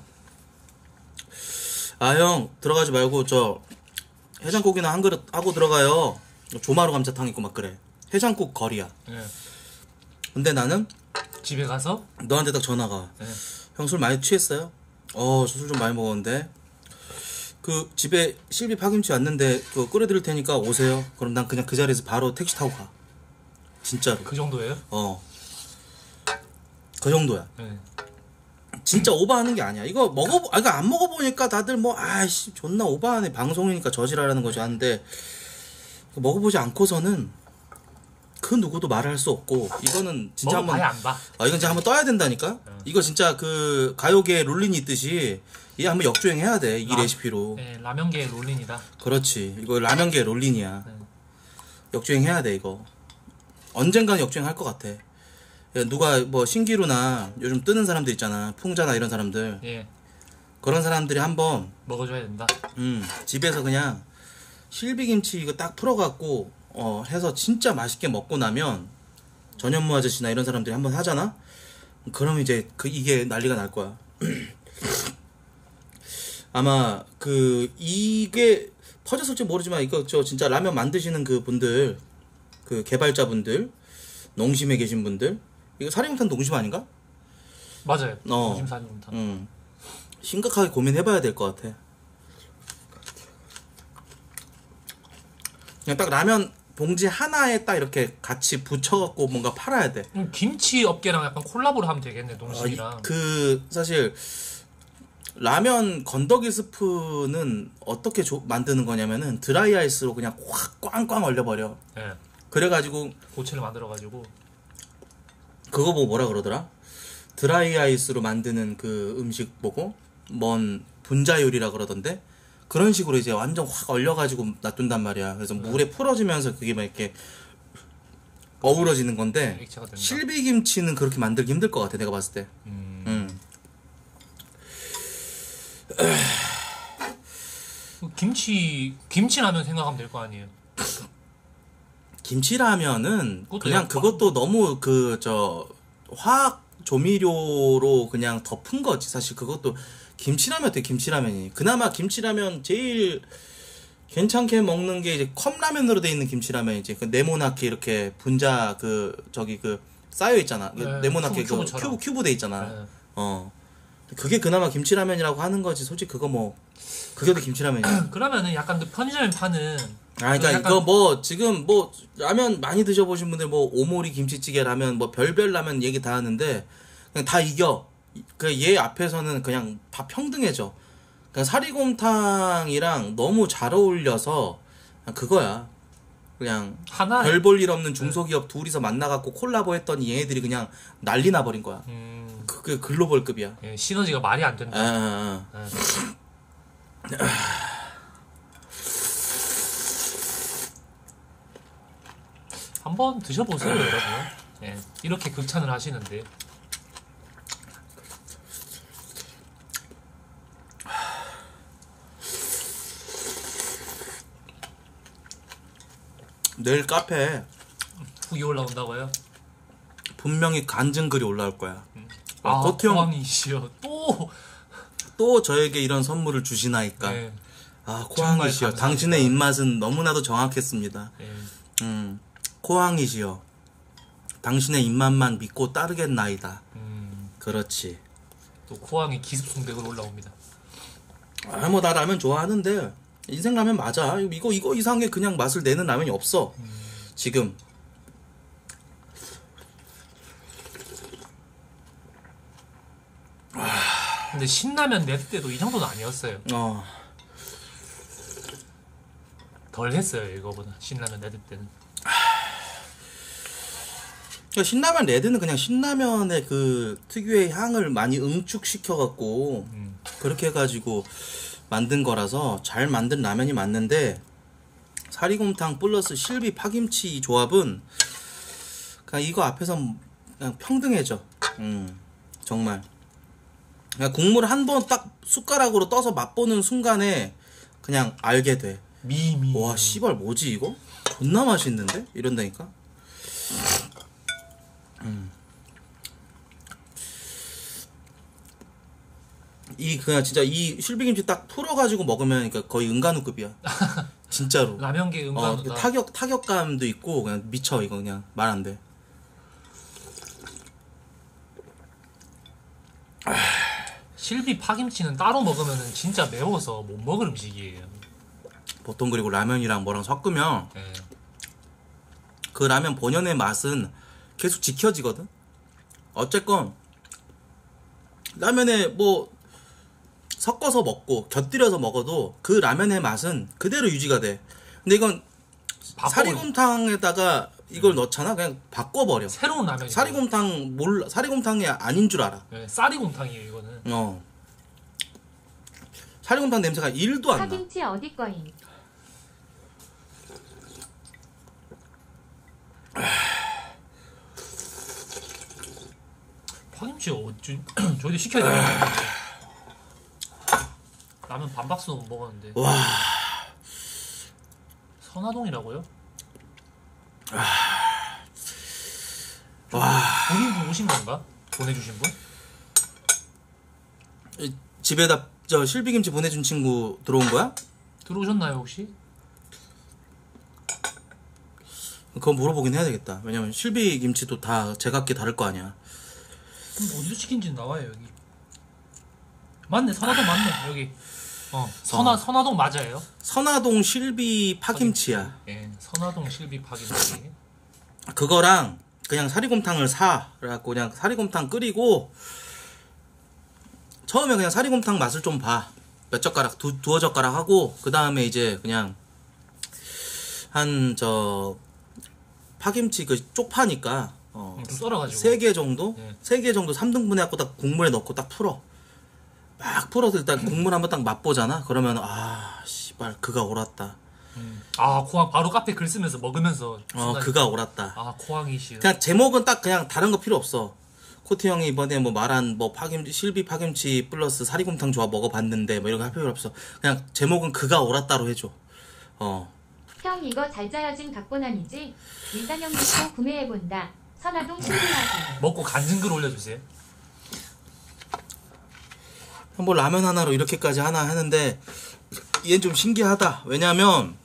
아, 형, 들어가지 말고, 저, 해장국이나 한 그릇 하고 들어가요. 조마루 감자탕 있고 막 그래. 해장국 거리야. 예. 근데 나는 집에 가서 너한테 딱 전화가. 예. 형 술 많이 취했어요? 어, 저 술 좀 많이 먹었는데. 그 집에 실비 파김치 왔는데 그거 끓여드릴 테니까 오세요. 그럼 난 그냥 그 자리에서 바로 택시 타고 가. 진짜로. 그 정도예요? 어. 그 정도야. 예. 진짜 오버하는 게 아니야. 이거 먹어, 아, 이거 안 먹어보니까 다들 뭐, 아이씨, 존나 오버하네. 방송이니까 저지랄하는 거지 하는데, 먹어보지 않고서는 그 누구도 말할 수 없고, 이거는 진짜 한번, 먹어봐야 안 봐. 아, 이건 진짜 한번 떠야 된다니까? 응. 이거 진짜 그 가요계 롤린이 있듯이, 이게 한번 역주행해야 돼. 이 라- 레시피로. 예, 라면계의 롤린이다. 그렇지. 이거 라면계 롤린이야. 응. 역주행해야 돼, 이거. 언젠가는 역주행할 것 같아. 누가 뭐 신기루나 요즘 뜨는 사람들 있잖아. 풍자나 이런 사람들. 예, 그런 사람들이 한번 먹어줘야 된다. 음, 집에서 그냥 실비김치 이거 딱 풀어갖고 어 해서 진짜 맛있게 먹고 나면 전현무 아저씨나 이런 사람들이 한번 하잖아. 그럼 이제 그 이게 난리가 날 거야. 아마 그 이게 퍼졌을지 모르지만 이거 저 진짜 라면 만드시는 그 분들, 그 개발자분들, 농심에 계신 분들, 이거 사리곰탕 농심 아닌가? 맞아요. 어. 요즘 사진부터. 음, 심각하게 고민해봐야 될 것 같아. 그냥 딱 라면 봉지 하나에 딱 이렇게 같이 붙여갖고 뭔가 팔아야 돼. 음, 김치 업계랑 약간 콜라보를 하면 되겠네, 아, 이- 농심이랑. 그 사실 라면 건더기 스프는 어떻게 조- 만드는 거냐면은 드라이 아이스로 그냥 확 꽝꽝 얼려버려. 예, 그래가지고 고체를 만들어가지고. 그거 보고 뭐라 그러더라? 드라이 아이스로 만드는 그 음식 보고 뭔 분자 요리라 그러던데, 그런 식으로 이제 완전 확 얼려가지고 놔둔단 말이야. 그래서 물에 풀어지면서 그게 막 이렇게 어우러지는 건데, 액체가 된다. 실비김치는 그렇게 만들기 힘들 것 같아, 내가 봤을 때. 음. 음. 김치 김치라면 생각하면 될 거 아니에요. 김치라면은 그것도 그냥 약간- 그것도 너무 그 저 화학 조미료로 그냥 덮은 거지. 사실 그것도 김치라면 어때? 김치라면이 그나마 김치라면 제일 괜찮게 먹는 게 이제 컵라면으로 돼 있는 김치라면이지. 그 네모나게 이렇게 분자 그 저기 그 쌓여 있잖아. 그 네, 네모나게 큐브, 그 큐브처럼. 큐브 큐브 돼 있잖아. 예. 어. 그게 그나마 김치라면이라고 하는 거지. 솔직히 그거 뭐 그게 더 김치라면이야. 그러면은 약간 그 편의점에 파는 아, 그러니까 약간- 이거 뭐 지금 뭐 라면 많이 드셔보신 분들 뭐 오모리 김치찌개 라면 뭐 별별 라면 얘기 다 하는데 그냥 다 이겨. 그 얘 앞에서는 그냥 다 평등해져. 그냥 사리곰탕이랑 너무 잘 어울려서 그냥 그거야. 그냥 하나 별 볼 일 없는 중소기업 둘이서 만나갖고 콜라보 했더니 얘네들이 그냥 난리 나버린 거야. 음, 그게 글로벌급이야. 예, 시너지가 말이 안 아, 된다. 아, 아. 예. 한번 드셔보세요, 여러분. 예, 이렇게 극찬을 하시는데. 내일 카페에 후기 올라온다고요? 분명히 간증 글이 올라올 거야. 아, 어, 코트 형 포항이시여. 또. 또 저에게 이런 선물을 주시나이까. 네, 아, 정말 코항이시여. 감사합니다. 당신의 입맛은 너무나도 정확했습니다. 예. 음, 코항이시여. 당신의 입맛만 믿고 따르겠나이다. 음, 그렇지. 또 포항이 기습송대로 올라옵니다. 아, 뭐 나 라면 좋아하는데 인생 라면 맞아. 이거 이거 이상하게 그냥 맛을 내는 라면이 없어. 지금. 근데 신라면 내드 때도 이 정도는 아니었어요. 어. 덜 했어요 이거보다 신라면 내드 때는. 그러니까 신라면 레드는 그냥 신라면의 그 특유의 향을 많이 응축시켜갖고 음. 그렇게 해가지고 만든 거라서 잘 만든 라면이 맞는데 사리곰탕 플러스 실비 파김치 조합은 그냥 이거 앞에서 그냥 평등해져. 음, 정말. 그냥 국물 한 번 딱 숟가락으로 떠서 맛보는 순간에 그냥 알게 돼. 미미. 와 씨발 뭐지 이거? 존나 맛있는데? 이런다니까. 음. 이 그냥 진짜 이 실비김치 딱 풀어가지고 먹으면 그러니까 거의 은간우급이야. 진짜로. 라면계 어, 은간우다. 타격 타격감도 있고 그냥 미쳐 이거 그냥 말 안 돼. 실비 파김치는 따로 먹으면 진짜 매워서 못 먹을 음식이에요. 보통 그리고 라면이랑 뭐랑 섞으면 네. 그 라면 본연의 맛은 계속 지켜지거든. 어쨌건 라면에 뭐 섞어서 먹고 곁들여서 먹어도 그 라면의 맛은 그대로 유지가 돼. 근데 이건 바꿔버려. 사리곰탕에다가 이걸 넣잖아. 그냥 바꿔버려. 새로운 라면이. 사리곰탕 몰라. 사리곰탕이 아닌 줄 알아. 네, 쌀이곰탕이에요 이거는. 어. 사리곰탕 냄새가 일도 안 나. 파김치 어디 거임? 파김치 어쭈 저희도 시켜야 되나? 라면 반 박스 못 먹었는데. 와. 선화동이라고요? 와. 본인분 오신 건가? 보내주신 분? 이 집에다 저 실비김치 보내준 친구 들어온 거야? 들어오셨나요 혹시? 그거 물어보긴 해야 되겠다. 왜냐면 실비김치도 다 제각기 다를 거 아니야. 그럼 어디서 시킨지 나와요 여기. 맞네 선화동 맞네 여기. 어 선화 어. 선화동 맞아요? 선화동 실비 파김치야. 예, 선화동 실비 파김치. 그거랑 그냥 사리곰탕을 사. 그래갖고 그냥 사리곰탕 끓이고 처음에 그냥 사리곰탕 맛을 좀 봐. 몇 젓가락, 두, 두어 젓가락 하고 그 다음에 이제 그냥 한 저 파김치 그 쪽파니까 어, 음, 좀 썰어가지고. 세 개 정도? 네. 세 개 정도 삼 등분 해갖고 딱 국물에 넣고 딱 풀어. 막 풀어서 일단 국물 한번 딱 맛보잖아? 그러면 아 씨발 그가 옳았다. 음. 아 코항 바로 카페 글 쓰면서 먹으면서. 어 순간- 그가 옳았다. 아 코항이시여. 그냥 제목은 딱 그냥 다른 거 필요 없어. 코트 형이 이번에 뭐 말한 뭐 파김치 실비 파김치 플러스 사리곰탕 조합 먹어봤는데 뭐 이런 거 할 필요 없어. 그냥 제목은 그가 옳았다로 해줘. 어. 형 이거 잘 짜여진 각본 아니지? 민상형 믿고 구매해본다. 선화동 실비하기. 먹고 간증글 올려주세요. 뭐 라면 하나로 이렇게까지 하나 하는데 얘는 좀 신기하다. 왜냐면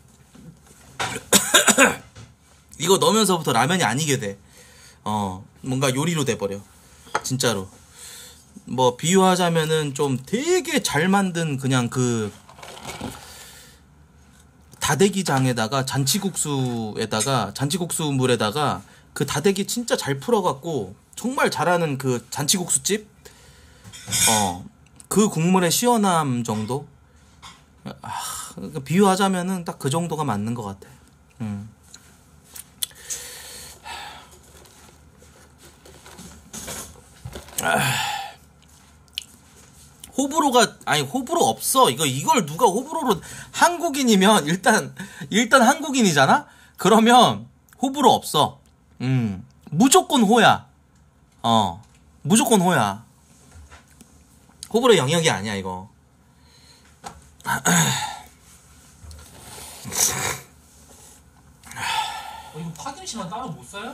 이거 넣으면서부터 라면이 아니게 돼. 어 뭔가 요리로 돼버려. 진짜로. 뭐 비유하자면은 좀 되게 잘 만든 그냥 그 다대기장에다가 잔치국수에다가 잔치국수 물에다가 그 다대기 진짜 잘 풀어갖고 정말 잘하는 그 잔치국수집 어 그 국물의 시원함 정도 아, 비유하자면은 딱 그 정도가 맞는 것 같아. 음. 아. 호불호가 아니 호불호 없어. 이거 이걸 누가 호불호로 한국인이면 일단 일단 한국인이잖아. 그러면 호불호 없어. 음 무조건 호야. 어 무조건 호야. 호불호 영역이 아니야 이거. 어, 이거 파김치만 따로 못 사요?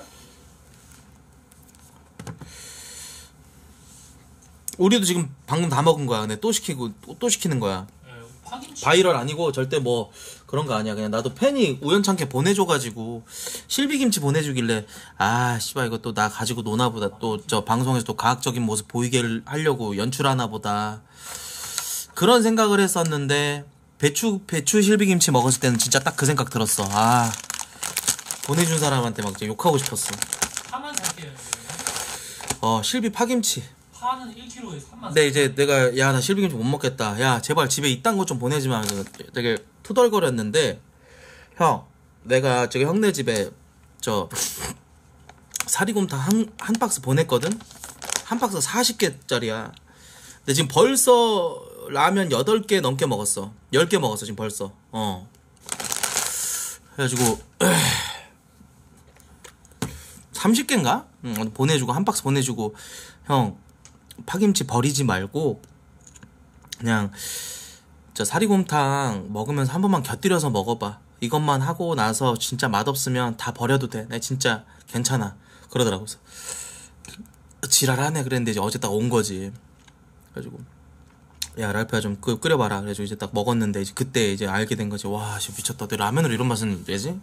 우리도 지금 방금 다 먹은 거야. 근데 또 시키고 또, 또 시키는 거야. 예, 파김치. 바이럴 아니고 절대 뭐 그런 거 아니야. 그냥 나도 팬이 우연찮게 보내줘가지고 실비김치 보내주길래 아 씨발 이거 또 나 가지고 노나 보다. 또 저 방송에서 또 과학적인 모습 보이게 하려고 연출하나 보다. 그런 생각을 했었는데 배추 배추 실비김치 먹었을 때는 진짜 딱 그 생각 들었어. 아 보내준 사람한테 막 진짜 욕하고 싶었어. 하만 살게요. 어 실비 파김치. 파는 일 킬로그램에 삼만. 근데 이제 내가 야 나 실비김치 못 먹겠다. 야 제발 집에 이딴 거 좀 보내지 마. 그래서 되게 투덜거렸는데 형 내가 저기 형네 집에 저 사리곰탕 한, 한 박스 보냈거든? 한 박스 사십 개짜리야. 근데 지금 벌써 라면 여덟 개 넘게 먹었어. 열 개 먹었어 지금 벌써. 어. 그래가지고 삼십 개인가? 응, 보내주고 한 박스 보내주고 형 파김치 버리지 말고 그냥 저 사리곰탕 먹으면서 한 번만 곁들여서 먹어봐. 이것만 하고 나서 진짜 맛없으면 다 버려도 돼. 나 진짜 괜찮아. 그러더라고. 그래서 지랄하네 그랬는데 이제 어제 딱 온 거지. 그래가지고 야 랄프야 좀 끓, 끓여봐라. 그래가지고 이제 딱 먹었는데 이제 그때 이제 알게 된 거지. 와 진짜 미쳤다. 내 라면으로 이런 맛은 왜지?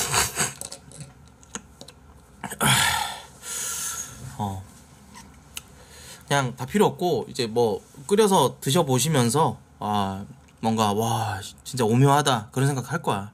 어 그냥 다 필요 없고 이제 뭐 끓여서 드셔보시면서 아 뭔가 와 진짜 오묘하다 그런 생각 할 거야.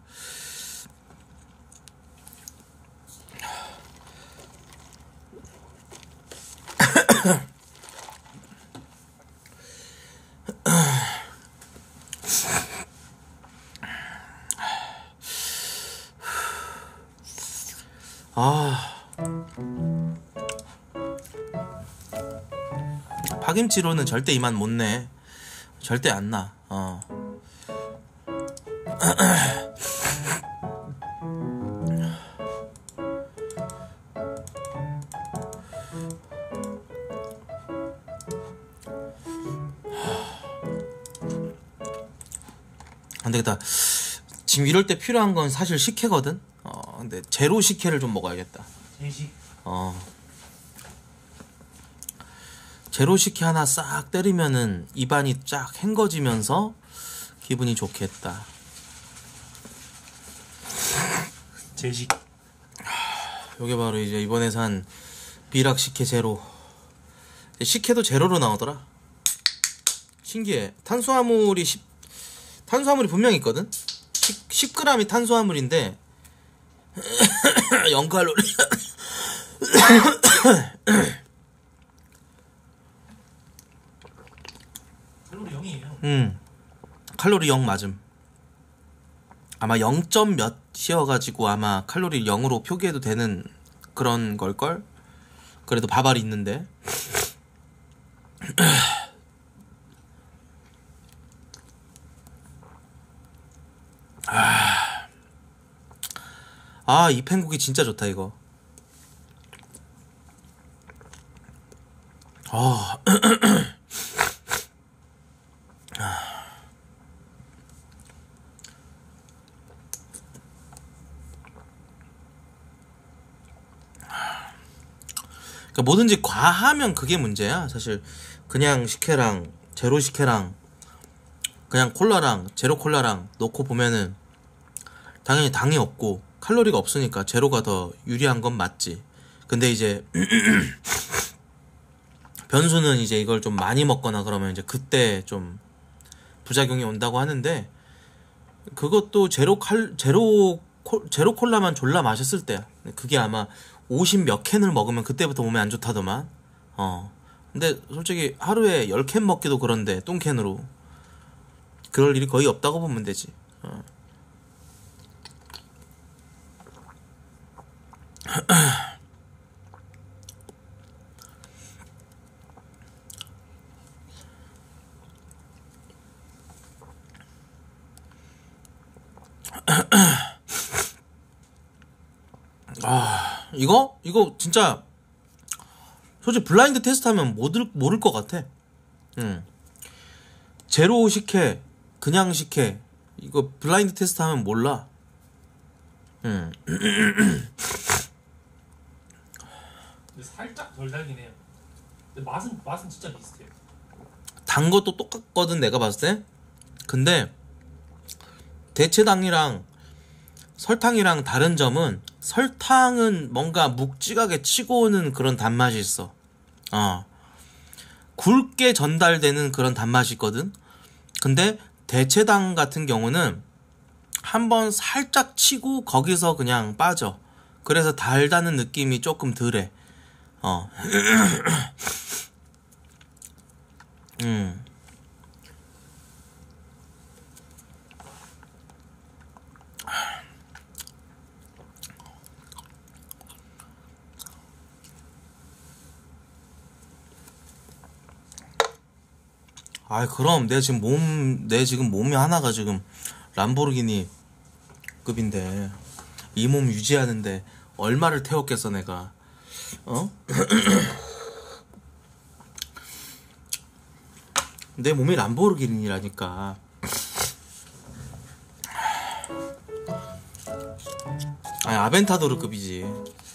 아 파김치로는 절대 이만 못 내. 절대 안 나. 어. 안 되겠다. 지금 이럴 때 필요한 건 사실 식혜거든. 어, 근데 제로 식혜를 좀 먹어야겠다. 제식. 어. 제로 식혜 하나 싹 때리면은 입안이 쫙 헹궈지면서 기분이 좋겠다. 제식. 요게 바로 이제 이번에 산 비락 식혜 제로. 식혜도 제로로 나오더라. 신기해. 탄수화물이 십, 탄수화물이 분명히 있거든. 십 그램이 탄수화물인데 영 칼로리. 칼로리 영이에요. 음. 칼로리 영 맞음. 아마 영 점 몇이어가지고 아마 칼로리 영으로 표기해도 되는 그런 걸걸? 그래도 밥알이 있는데. 아, 아, 이 팽국이 진짜 좋다, 이거. 아, 그러니까 뭐든지 과하면 그게 문제야. 사실 그냥 식혜랑 제로 식혜랑 그냥 콜라랑 제로 콜라랑 넣고 보면은 당연히 당이 없고 칼로리가 없으니까 제로가 더 유리한 건 맞지. 근데 이제 변수는 이제 이걸 좀 많이 먹거나 그러면 이제 그때 좀 부작용이 온다고 하는데, 그것도 제로 칼 제로 콜 제로 콜라만 졸라 마셨을 때야. 그게 아마 오십 몇 캔을 먹으면 그때부터 몸에 안 좋다더만. 어. 근데 솔직히 하루에 열 캔 먹기도 그런데 똥캔으로 그럴 일이 거의 없다고 보면 되지. 어. 아, 이거? 이거 진짜 솔직히 블라인드 테스트 하면 모를, 모를 것 같아. 응. 제로 식혜, 그냥 식혜, 이거 블라인드 테스트 하면 몰라. 응. 근데 살짝 덜 달긴 해요. 근데 맛은 맛은 진짜 비슷해요. 단 것도 똑같거든 내가 봤을 때. 근데 대체당이랑 설탕이랑 다른 점은 설탕은 뭔가 묵직하게 치고 오는 그런 단맛이 있어. 어. 굵게 전달되는 그런 단맛이 있거든. 근데 대체당 같은 경우는 한번 살짝 치고 거기서 그냥 빠져. 그래서 달다는 느낌이 조금 덜해. 어. 음. 아 그럼 내 지금 몸 내 지금 몸이 하나가 지금 람보르기니 급인데 이 몸 유지하는데 얼마를 태웠겠어 내가. 어? 내 몸이 람보르기니라니까. 아니 아벤타도르급이지.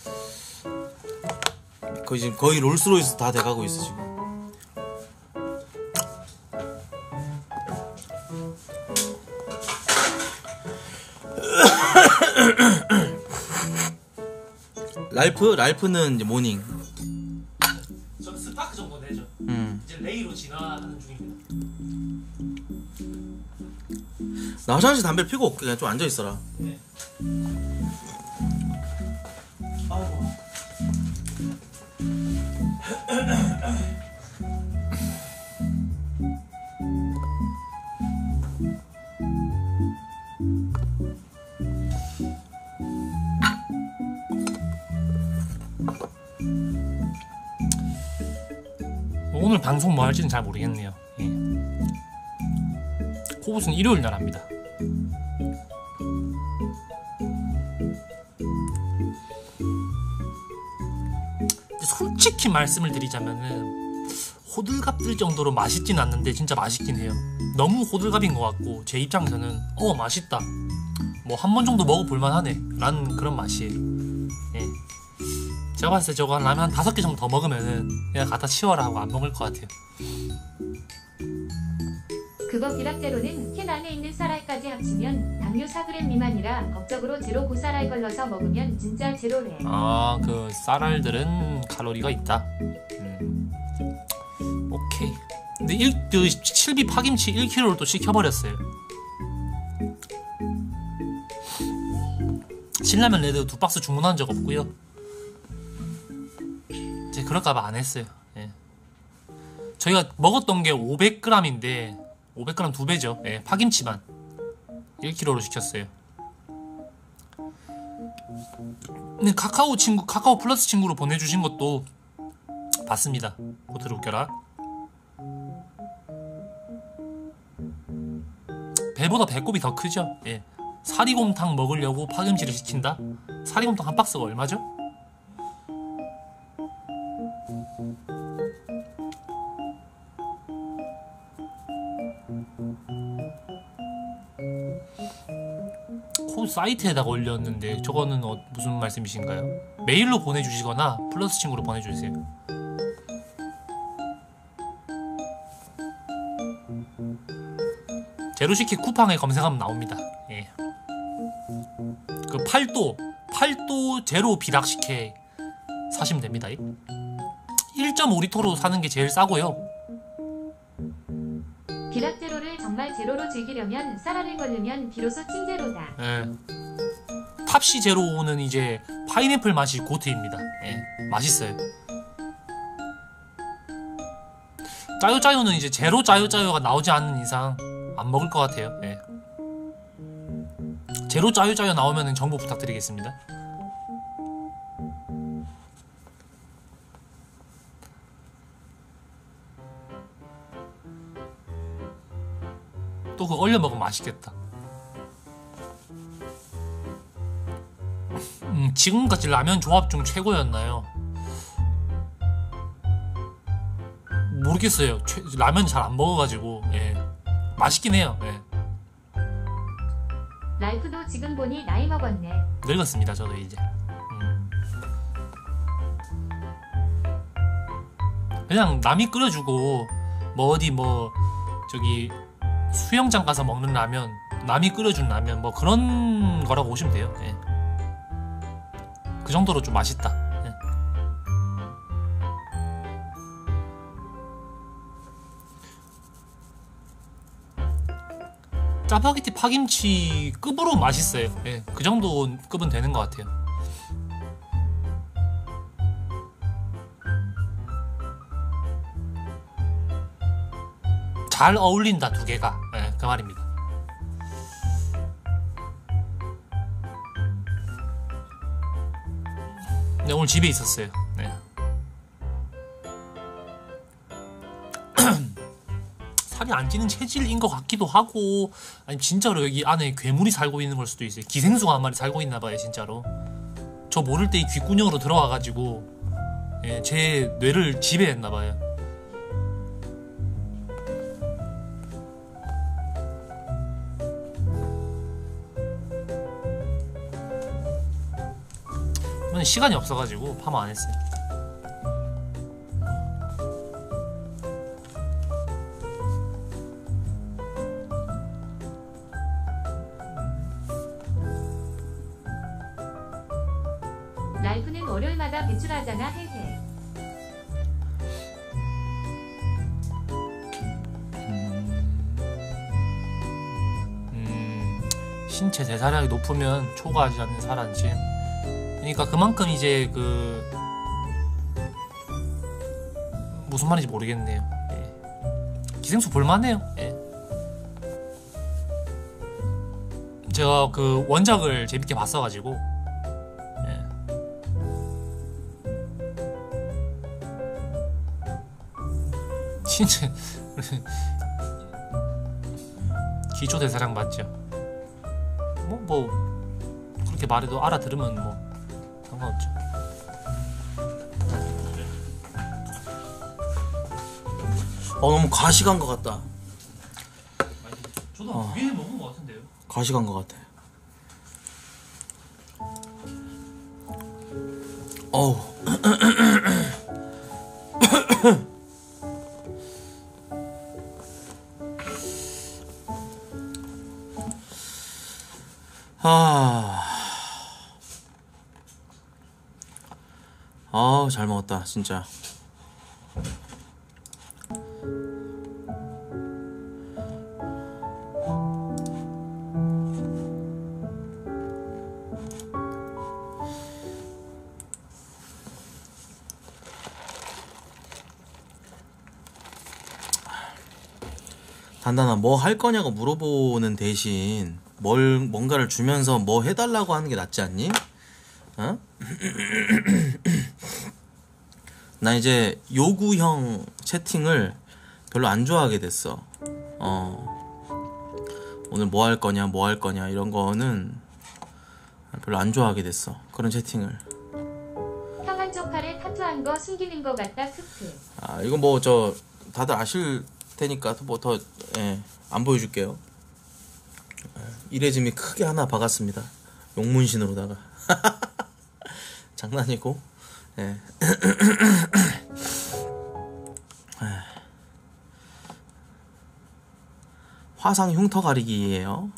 거의 지금 거의 롤스로이스 다 돼가고 있어 지금. 랄프? 랄프는 이제 모닝. 저는 스파크 정도 되죠. 음. 이제 레이로 진화하는 중입니다. 나 화장실 담배를 피고 올게. 그냥 좀 앉아 있어라. 네. 오늘 방송 뭐 할지는 잘 모르겠네요. 예. 코브스는 일요일 날 합니다. 솔직히 말씀을 드리자면은 호들갑 들 정도로 맛있진 않는데 진짜 맛있긴 해요. 너무 호들갑인 것 같고 제 입장에서는 어 맛있다, 뭐 한 번 정도 먹어볼만 하네 라는 그런 맛이에요. 예. 제가 봤을 때 저거 한 라면 한 다섯 개 정도 더 먹으면은 그냥 갖다 치워라 하고 안 먹을 것 같아요. 그거 비락제로는 캔 안에 있는 쌀알까지 합치면 당류 사 그램 미만이라 법적으로 제로 고쌀알 걸러서 먹으면 진짜 제로래. 아, 그 쌀알들은 칼로리가 있다. 음. 오케이. 근데 일, 그 칠비 파김치 일 킬로그램를 또 시켜버렸어요. 신라면 레드 두 박스 주문한 적 없고요. 이제 그럴까봐 안 했어요. 예. 저희가 먹었던 게 오백 그램인데 오백 그램 두 배죠. 예, 파김치만 일 킬로그램로 시켰어요. 근데 카카오 친구, 카카오 플러스 친구로 보내주신 것도 봤습니다. 호텔 웃겨라. 배보다 배꼽이 더 크죠. 예. 사리곰탕 먹으려고 파김치를 시킨다? 사리곰탕 한 박스가 얼마죠? 코 사이트에다가 올렸는데 저거는 어, 무슨 말씀이신가요? 메일로 보내주시거나 플러스 친구로 보내주세요. 제로시키 쿠팡에 검색하면 나옵니다. 예. 그 팔도 팔도 제로 비락식혜 사시면 됩니다. 일 점 오 리터로 사는 게 제일 싸고요. 비락제로를 정말 제로로 즐기려면 쌀알을 걸르면 비로소 친제로다. 예. 탑시 제로는 이제 파인애플 맛이 고트입니다. 예. 맛있어요. 짜요짜요는 이제 제로 짜요짜요가 나오지 않는 이상 안 먹을 것 같아요. 예. 제로 짜요짜요 나오면 정보 부탁드리겠습니다. 또 그거 얼려 먹으면 맛있겠다. 음, 지금까지 라면 조합 중 최고였나요? 모르겠어요. 최, 라면 잘 안 먹어가지고. 예. 맛있긴 해요. 예. 라이프도 지금 보니 나이 먹었네. 늙었습니다. 저도 이제. 음. 그냥 남이 끓여주고 뭐 어디 뭐 저기 수영장 가서 먹는 라면, 남이 끓여준 라면 뭐 그런 거라고 보시면 돼요. 예. 그 정도로 좀 맛있다. 예. 짜파게티 파김치 급으로 맛있어요. 예. 그 정도 급은 되는 것 같아요. 잘 어울린다 두 개가. 네, 그 말입니다. 네, 오늘 집에 있었어요. 네. 살이 안 찌는 체질인 것 같기도 하고, 아니 진짜로 여기 안에 괴물이 살고 있는 걸 수도 있어요. 기생수가 한 마리 살고 있나 봐요, 진짜로. 저 모를 때 이 귓구녕으로 들어와가지고 예, 제 뇌를 지배했나 봐요. 저는 시간이 없어가지고 파마 안 했어요. 라이프는 월요일마다 배출하잖아 헤헤. 음, 신체 대사량이 높으면 초과하지 않는 살안짐. 그러니까 그만큼 이제 그 무슨 말인지 모르겠네요. 예. 기생수 볼만해요. 예. 제가 그 원작을 재밌게 봤어가지고 예. 진짜 기초 대사량 맞죠? 뭐 뭐 그렇게 말해도 알아들으면 뭐 상관없죠. 어 너무 과식한 것 같다. 저도 어. 두 개 먹은 것 같은데요. 과식한 것 같아. 어우. 아, 아, 잘 먹었다, 진짜. 단단아, 뭐 할 거냐고 물어보는 대신 뭘 뭔가를 주면서 뭐 해달라고 하는 게 낫지 않니? 어? 나 이제 요구형 채팅을 별로 안 좋아하게 됐어. 어. 오늘 뭐 할 거냐, 뭐 할 거냐 이런 거는 별로 안 좋아하게 됐어. 그런 채팅을. 형 한쪽 팔에 타투한 거 숨기는 거 같다 크크. 아, 이거 뭐 저 다들 아실 테니까 뭐 더 예, 안 보여줄게요. 이레짐이 크게 하나 박았습니다. 용문신으로다가. 장난이고. 예. 화상 흉터 가리기예요.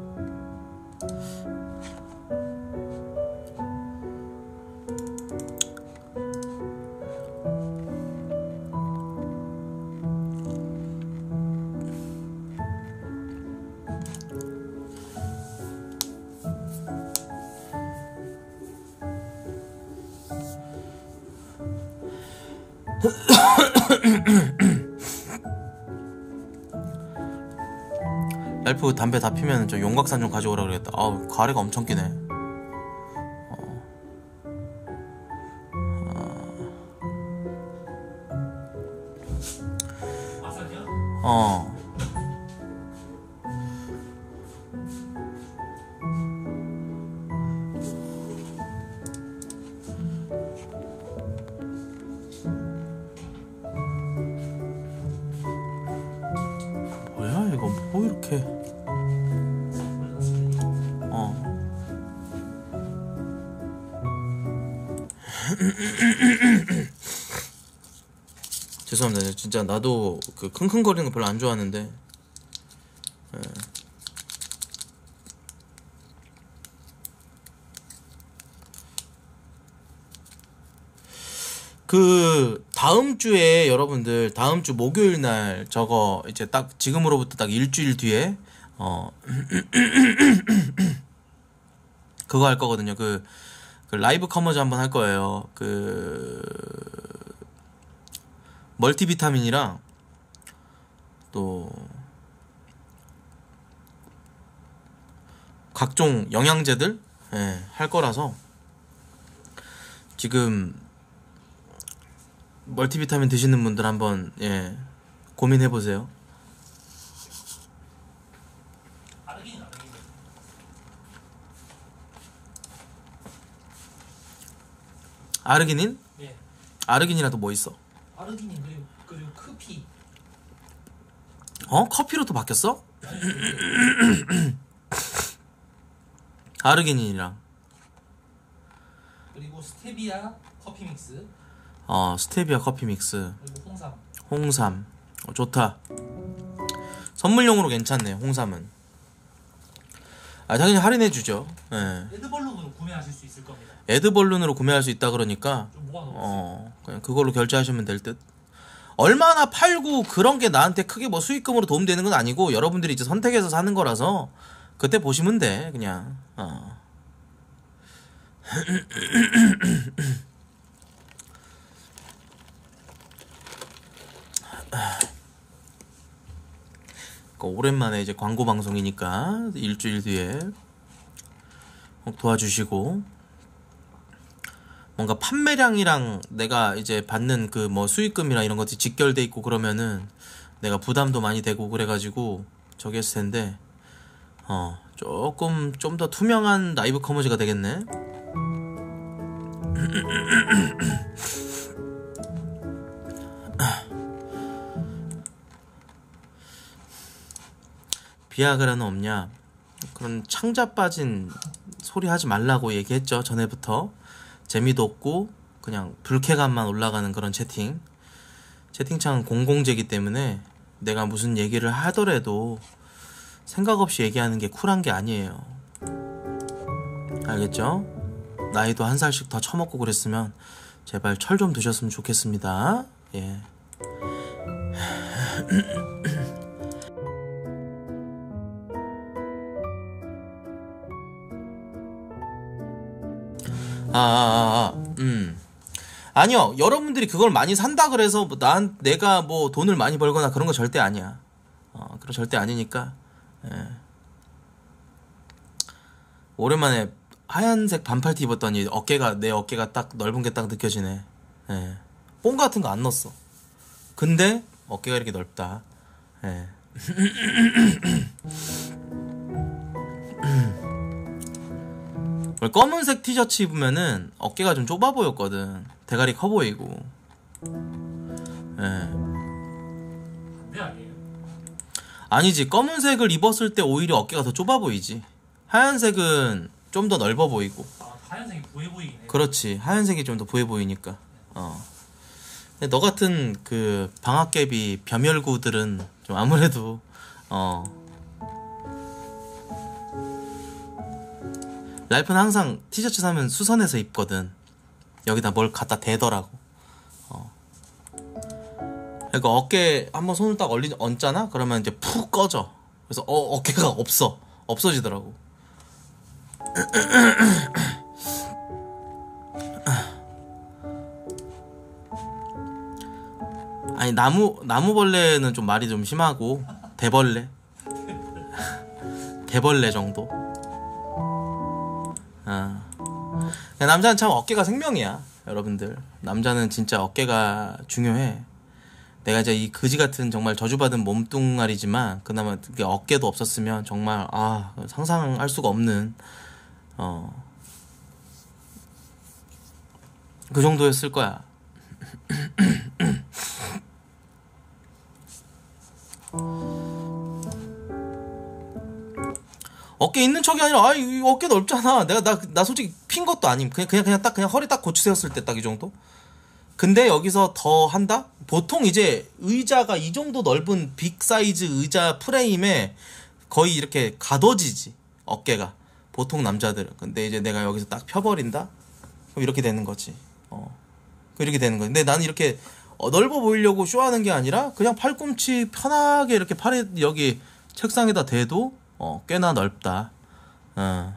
랄프 담배 다 피면 저 용각산 좀 가져오라 그랬다. 아우 가래가 엄청 끼네. 어. 어. 어. 뭐야 이거 뭐 이렇게. 어. 죄송합니다. 진짜 나도 그 킁킁거리는 거 별로 안 좋아하는데. 예. 그 다음 주에 여러분들 다음 주 목요일 날 저거 이제 딱 지금으로부터 딱 일주일 뒤에 어 그거 할 거거든요. 그, 그 라이브 커머즈 한번 할 거예요. 그 멀티비타민이랑 또 각종 영양제들 예, 할 거라서 지금 멀티비타민 드시는 분들 한번 예, 고민해 보세요. 아르기닌 아르기닌. 아르기닌? 예. 아르기닌이라도 뭐 있어? 아르기닌 그리고 그리고 크피. 어? 커피로도 바뀌었어? 아르기닌이랑 그리고 스테비아 커피 믹스. 어 스테비아 커피 믹스, 그리고 홍삼. 홍삼. 어, 좋다. 선물용으로 괜찮네. 홍삼은. 아 당연히 할인해주죠. 예. 에드벌룬으로 구매하실 수 있을 겁니다. 에드벌룬으로 구매할 수 있다 그러니까 좀 모아놓으세요. 어 그냥 그걸로 결제하시면 될 듯. 얼마나 팔고 그런 게 나한테 크게 뭐 수익금으로 도움되는 건 아니고 여러분들이 이제 선택해서 사는 거라서 그때 보시면 돼 그냥. 어. 오랜만에 이제 광고 방송이니까 일주일 뒤에 꼭 도와주시고, 뭔가 판매량이랑 내가 이제 받는 그 뭐 수익금이랑 이런 것들이 직결돼 있고 그러면은 내가 부담도 많이 되고 그래가지고 저기 했을 텐데 어 조금 좀 더 투명한 라이브 커머지가 되겠네. 비아그라는 없냐? 그런 창자 빠진 소리 하지 말라고 얘기했죠. 전에부터. 재미도 없고 그냥 불쾌감만 올라가는 그런 채팅. 채팅창은 공공재이기 때문에 내가 무슨 얘기를 하더라도 생각 없이 얘기하는 게 쿨한 게 아니에요. 알겠죠? 나이도 한 살씩 더 처먹고 그랬으면 제발 철 좀 드셨으면 좋겠습니다. 예. 아, 아, 아, 아, 음. 아니요, 여러분들이 그걸 많이 산다 그래서 뭐 난 내가 뭐 돈을 많이 벌거나 그런 거 절대 아니야. 어, 그런 절대 아니니까. 예. 오랜만에 하얀색 반팔티 입었더니 어깨가 내 어깨가 딱 넓은 게 딱 느껴지네. 예. 뽕 같은 거 안 넣었어. 근데 어깨가 이렇게 넓다. 예. 검은색 티셔츠 입으면은 어깨가 좀 좁아 보였거든. 대가리 커 보이고. 예. 네 아니에요. 아니지, 검은색을 입었을 때 오히려 어깨가 더 좁아 보이지. 하얀색은 좀 더 넓어 보이고. 아 하얀색이 부해 보이긴 해. 그렇지, 하얀색이 좀 더 부해 보이니까. 어. 근데 너 같은 그 방학개비 벼멸구들은 좀 아무래도 어. 랄프는 항상 티셔츠 사면 수선해서 입거든. 여기다 뭘 갖다 대더라고. 어. 그러니까 어깨 한번 손을 딱 얼리, 얹잖아? 그러면 이제 푹 꺼져. 그래서 어, 어깨가 없어. 없어지더라고. 아니, 나무, 나무벌레는 좀 말이 좀 심하고, 대벌레. 대벌레 정도. 아. 남자는 참 어깨가 생명이야, 여러분들. 남자는 진짜 어깨가 중요해. 내가 이제 이 그지 같은 정말 저주받은 몸뚱아리지만 그나마 어깨도 없었으면 정말 아 상상할 수가 없는 어 그 정도였을 거야. 어깨 있는 척이 아니라 아 이 어깨 넓잖아. 내가 나 나 솔직히 핀 것도 아님. 그냥 그냥 그냥 딱 그냥 허리 딱 고추 세웠을 때 딱 이 정도. 근데 여기서 더 한다? 보통 이제 의자가 이 정도 넓은 빅 사이즈 의자 프레임에 거의 이렇게 가둬지지, 어깨가. 보통 남자들은. 근데 이제 내가 여기서 딱 펴버린다? 그럼 이렇게 되는 거지. 어. 이렇게 되는 거지. 근데 나는 이렇게 어, 넓어 보이려고 쇼하는 게 아니라 그냥 팔꿈치 편하게 이렇게 팔에 여기 책상에다 대도 어, 꽤나 넓다. 어.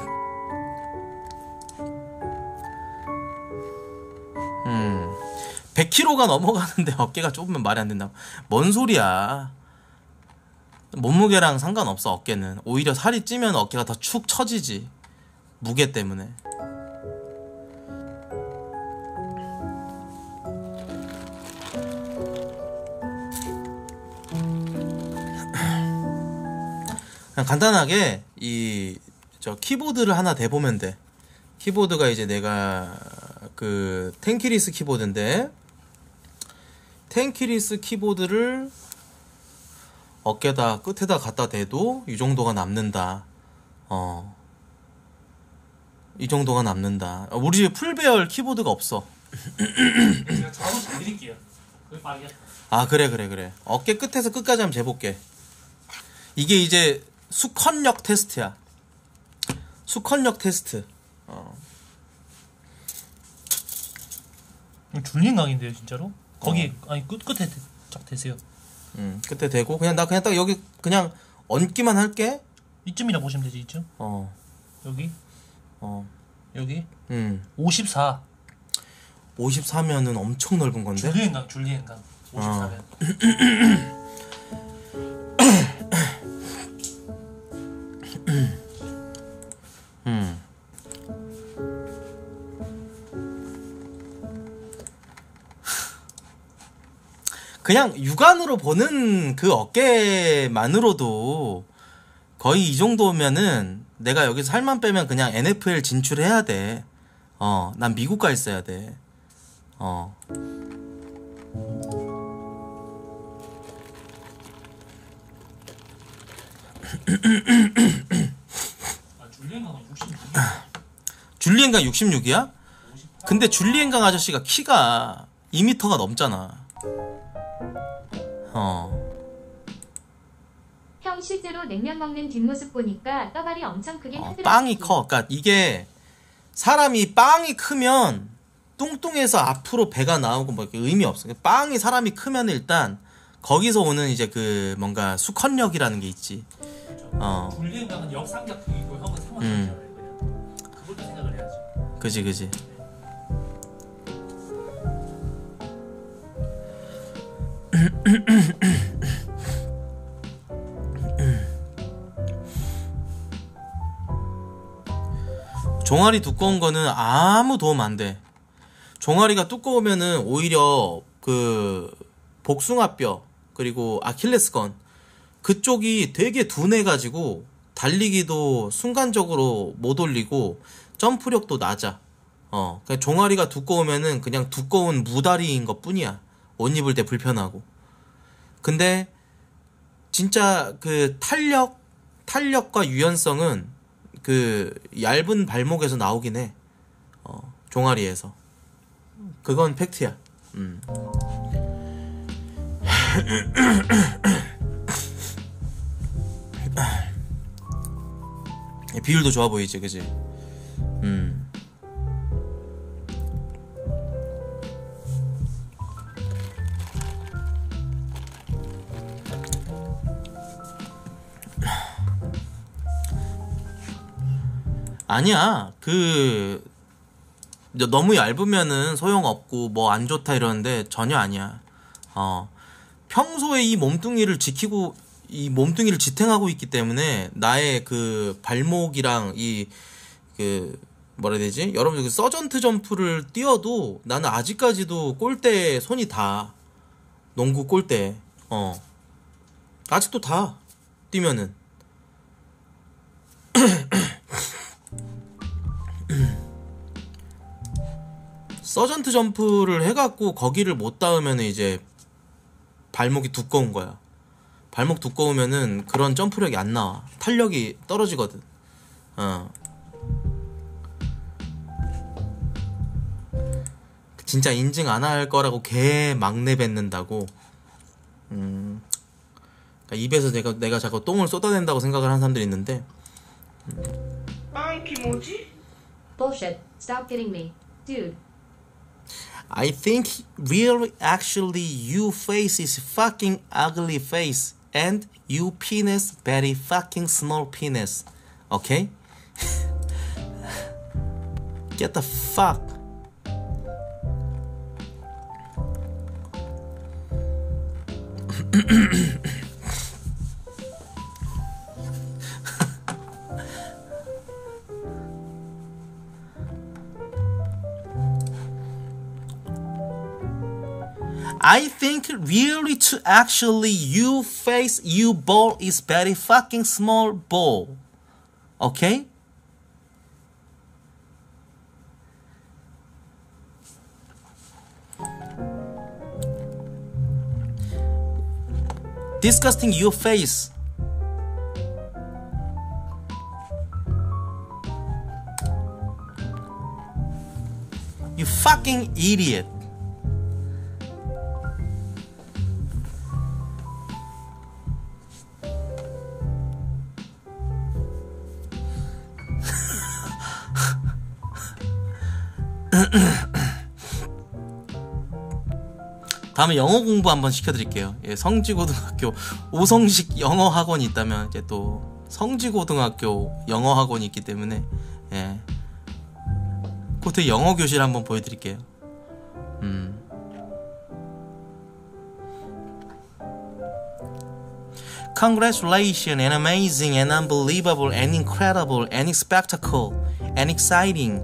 음. 백 킬로그램가 넘어가는데 어깨가 좁으면 말이 안 된다고. 뭔 소리야. 몸무게랑 상관없어. 어깨는 오히려 살이 찌면 어깨가 더 축 처지지, 무게 때문에. 그냥 간단하게 이 저 키보드를 하나 대보면 돼. 키보드가 이제 내가 그 텐키리스 키보드인데, 텐키리스 키보드를 어깨다 끝에다 갖다 대도 이 정도가 남는다. 어, 이 정도가 남는다. 우리 집에 풀배열 키보드가 없어. 제가 저하고 잘 드릴게요. 그게 빠르겠다. 아 그래 그래 그래. 어깨 끝에서 끝까지 한번 재볼게. 이게 이제 수컷력 테스트야. 수컷력 테스트. 어. 줄리엔 강인데요 진짜로? 거기 어. 아니 끝 끝에 쫙 대세요. 음 끝에 대고 그냥 나 그냥 딱 여기 그냥 얹기만 할게. 이쯤이라 보시면 되지. 이쯤. 어. 여기. 어. 여기. 음. 오십사. 오십사면은 엄청 넓은 건데. 줄리엔 강 줄리엔 강. 오십사면. 음. 그냥 육안으로 보는 그 어깨만으로도 거의 이 정도면은 내가 여기서 살만 빼면 그냥 엔에프엘 진출해야 돼. 어, 난 미국 가 있어야 돼. 어. 아, 줄리엔강은 육십육. 줄리엔강 육십육이야? 근데 줄리엔강 아저씨가 키가 이 미터가 넘잖아. 어. 형 실제로 냉면 먹는 뒷모습 보니까 떠발이 엄청 크긴 어, 하더라고요. 빵이 커. 그러니까 이게 사람이 빵이 크면 뚱뚱해서 앞으로 배가 나오고 뭐 이렇게 의미 없어. 빵이 사람이 크면 일단 거기서 오는 이제 그 뭔가 수컷력이라는 게 있지. 어. 줄리엔강은 역삼각형이고 형은 삼각형이잖아요. 음. 그것도 생각을 해야지. 그지 그지. 종아리 두꺼운 거는 아무 도움 안 돼. 종아리가 두꺼우면은 오히려 그 복숭아뼈 그리고 아킬레스건 그쪽이 되게 둔해가지고 달리기도 순간적으로 못 올리고 점프력도 낮아. 어, 그냥 종아리가 두꺼우면은 그냥 두꺼운 무다리인 것 뿐이야. 옷 입을 때 불편하고. 근데 진짜 그 탄력, 탄력과 유연성은 그 얇은 발목에서 나오긴 해. 어, 종아리에서. 그건 팩트야. 음. 비율도 좋아 보이지, 그지? 음. 아니야. 그 너무 얇으면은 소용없고 뭐 안 좋다 이러는데 전혀 아니야. 어. 평소에 이 몸뚱이를 지키고 이 몸뚱이를 지탱하고 있기 때문에 나의 그 발목이랑 이 그 뭐라 해야 되지? 여러분 그 서전트 점프를 뛰어도 나는 아직까지도 골대에 손이 닿아. 농구 골대. 어. 아직도 닿아. 뛰면은. 서전트 점프를 해갖고 거기를 못 닿으면 이제 발목이 두꺼운 거야. 발목 두꺼우면은 그런 점프력이 안 나와. 탄력이 떨어지거든. 어. 진짜 인증 안 할 거라고 개 막 내뱉는다고. 음. 그러니까 입에서 내가 내가 자꾸 똥을 쏟아낸다고 생각을 하는 사람들이 있는데. 음. 빵 김오지? Bullshit. Stop kidding me. Dude. I think really actually you face is fucking ugly face and you penis very fucking small penis. Okay? Get the fuck. I think really to actually you face you ball is very fucking small ball. Okay? Disgusting your face. You fucking idiot. 다음에 영어 공부 한번 시켜드릴게요. 예, 성지고등학교 오성식 영어 학원이 있다면 이제 또 성지고등학교 영어 학원이 있기 때문에 예, 그때 영어 교실 한번 보여드릴게요. 음. Congratulations and amazing and unbelievable and incredible and spectacle and exciting.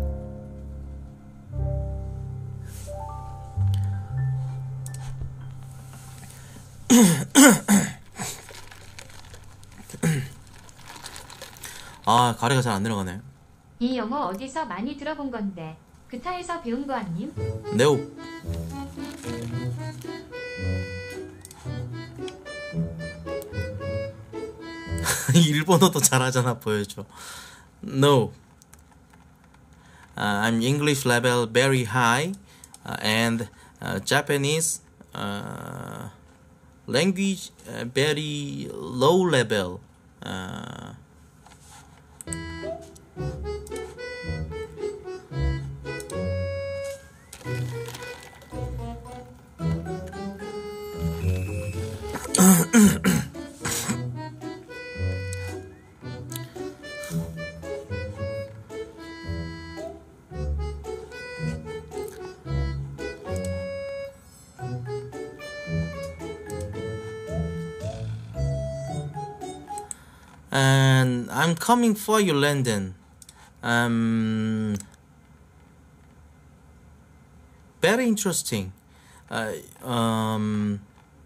아, 가래가 잘 안 내려가네. 이 영어 어디서 많이 들어본 건데 그타에서 배운 거 아님? 네오. 일본어도 잘하잖아. 보여줘. No. Uh, I'm English level very high uh, and uh, Japanese uh, language uh, very low level. Uh, and I'm coming for you, London. Um, very interesting. Uh, um,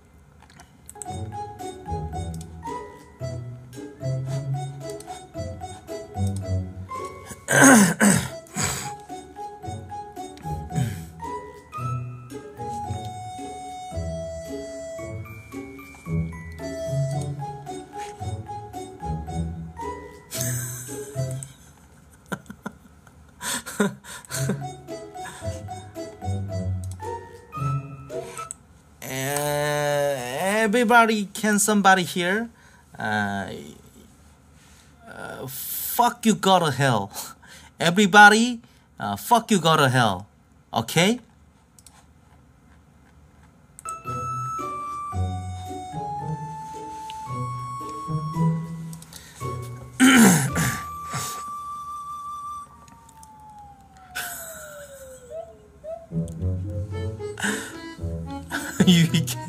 everybody, can somebody here? Uh, uh, fuck you, go to hell. Everybody, uh, fuck you, go to hell. Okay? 유익해.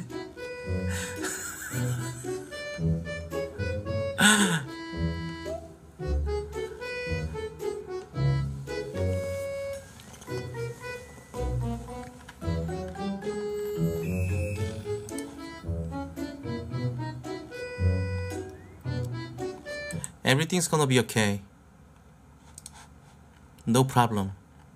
Everything's gonna be okay. No problem.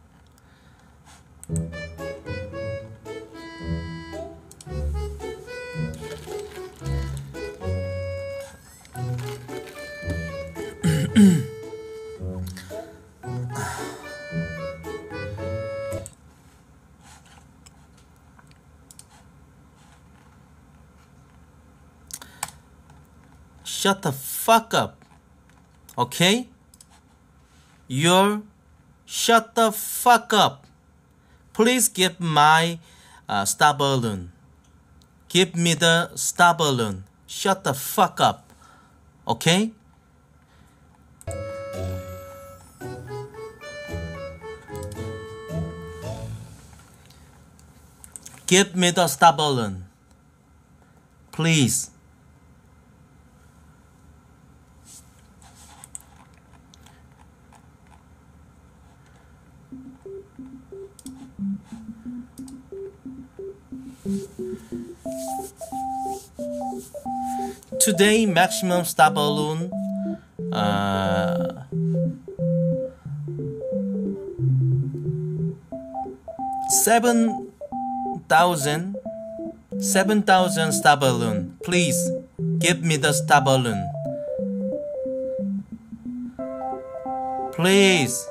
Shut the fuck up. Okay? You're shut the fuck up. Please give my uh, star balloon. Give me the star balloon. Shut the fuck up. Okay? Give me the star balloon. please. Today maximum star balloon uh, seven thousand seven thousand star balloon. Please give me the star balloon. Please.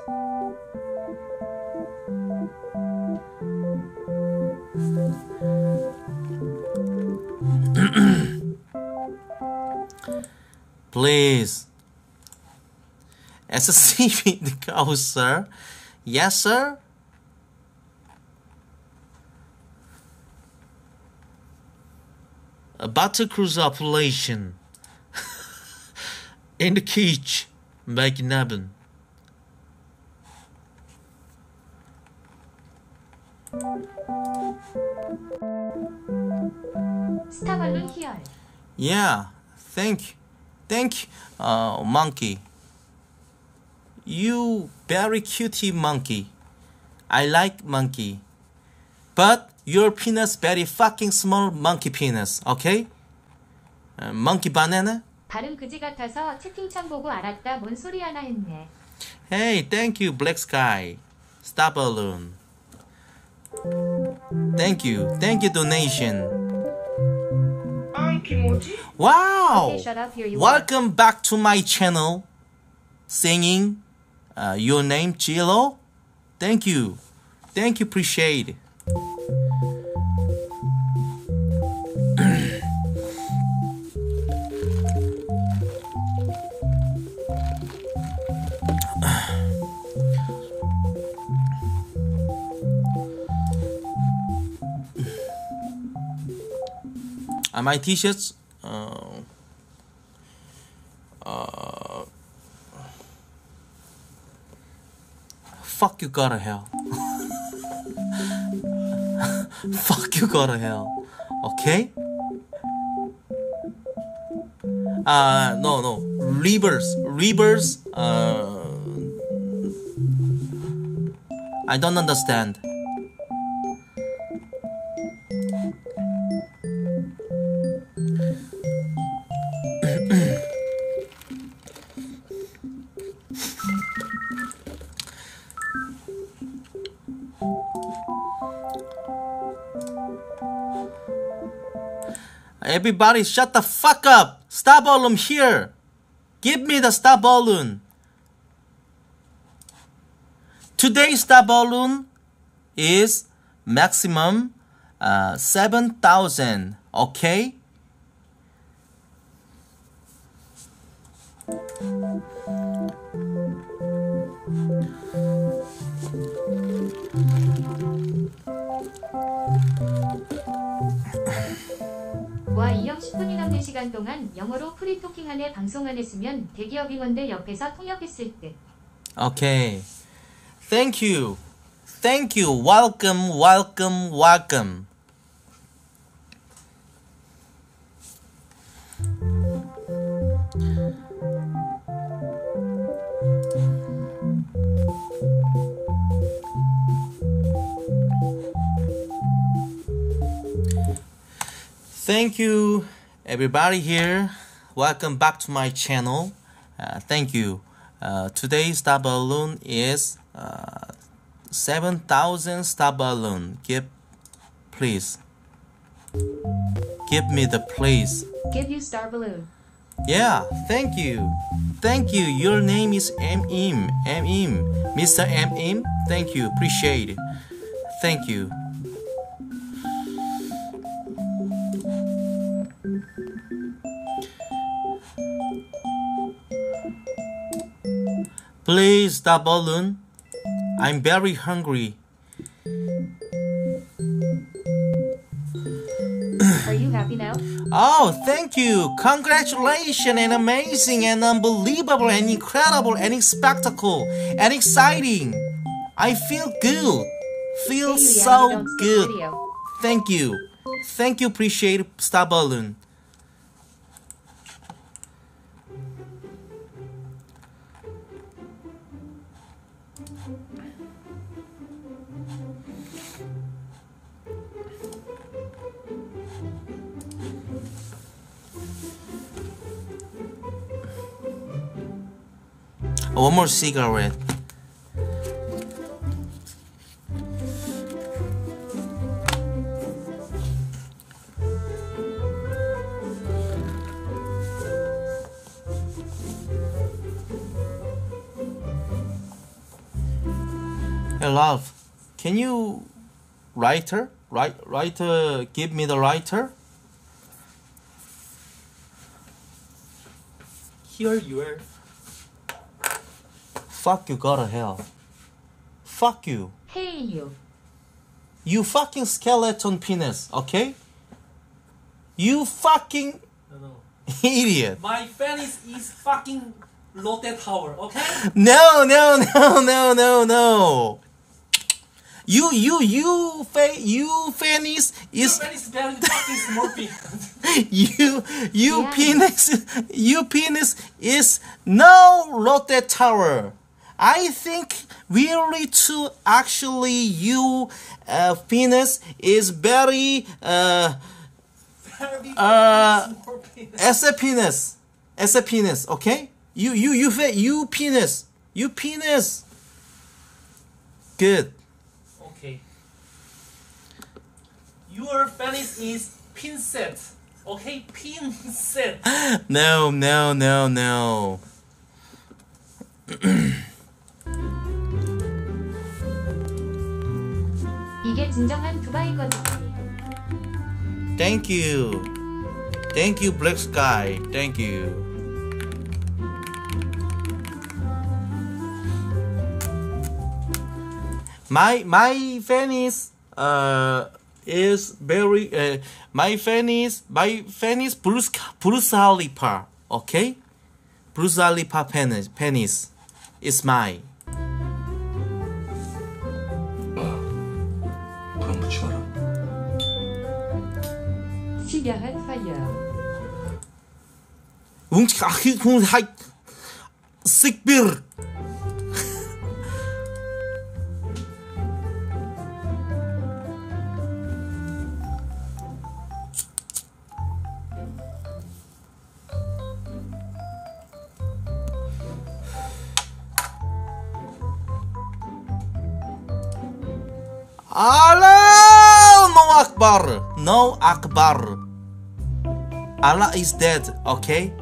Please. S C V the cow, sir. Yes, sir. A battle cruiser operation in the cage, McNabbin. 스타발룬 히얼. Yeah, thank you. Thank you, uh, monkey. You very cutie monkey. I like monkey. But your penis very fucking small monkey penis, okay? Uh, monkey banana? 발음 그지 같아서 채팅창 보고 알았다. 뭔 소리 하나 했네. Hey, thank you, Black Sky. Star Balloon. Thank you. Thank you, donation. Wow! Okay, shut up, here you Welcome back to my channel. Singing uh, your name, Chilo. Thank you. Thank you, appreciate it. Uh, my t-shirts uh, uh, fuck you gotta hell. Fuck you gotta hell. Okay? Uh no no reverse reverse uh I don't understand. Everybody shut the fuck up! Star balloon here! Give me the star balloon! Today's star balloon is maximum uh, seven thousand, okay? 와, 이형 십 분이 넘는 시간 동안 영어로 프리토킹 안에 방송 안 했으면 대기업 임원들 옆에서 통역했을 듯. Okay. Thank you. Thank you. Welcome, welcome, welcome. Thank you, everybody here. Welcome back to my channel. Uh, thank you. Uh, today's star balloon is uh, seven thousand star balloon. Give, please. Give me the please. Give you star balloon. Yeah, thank you. Thank you. Your name is M M. M M. Mister M M. Thank you. Appreciate it. Thank you. Please, star balloon. I'm very hungry. Are you happy now? Oh, thank you. Congratulations and amazing and unbelievable and incredible and spectacle and exciting. I feel good. Feel Hey, you, so Yanni, don't skip good. video. Thank you. Thank you. Appreciate it, star balloon. One more cigarette. Hey love, can you writer? Write writer give me the writer? Here you are. Fuck you, go to hell. Fuck you. Hey you. You fucking skeleton penis, okay? You fucking No, no. idiot. My penis is fucking Lotte Tower, okay? No, no, no, no, no, no. You, you, you, fa- you penis is Your penis is very fucking small penis. you, you Yeah. penis, you penis is no Lotte Tower. I think really to actually you uh, penis is very uh Very Uh, fucking small penis. as a penis, as a penis, okay? You, you, you, fa- you penis, you penis. Good. Okay. Your penis is pinset. Okay, pinset. No, no, no, no. 이게 진정한 두바이거지. Thank you. Thank you, Black Sky. Thank you. My my fan is uh is very uh, my fan is my fan is Bruce Bruce Khalifa. Okay, Bruce Khalifa penis penis is mine. 그럼 묻지 마라. 시garette fire. 웅치 아히 웅 하이 식빌. Allah, no Akbar, no Akbar. Allah is dead, okay?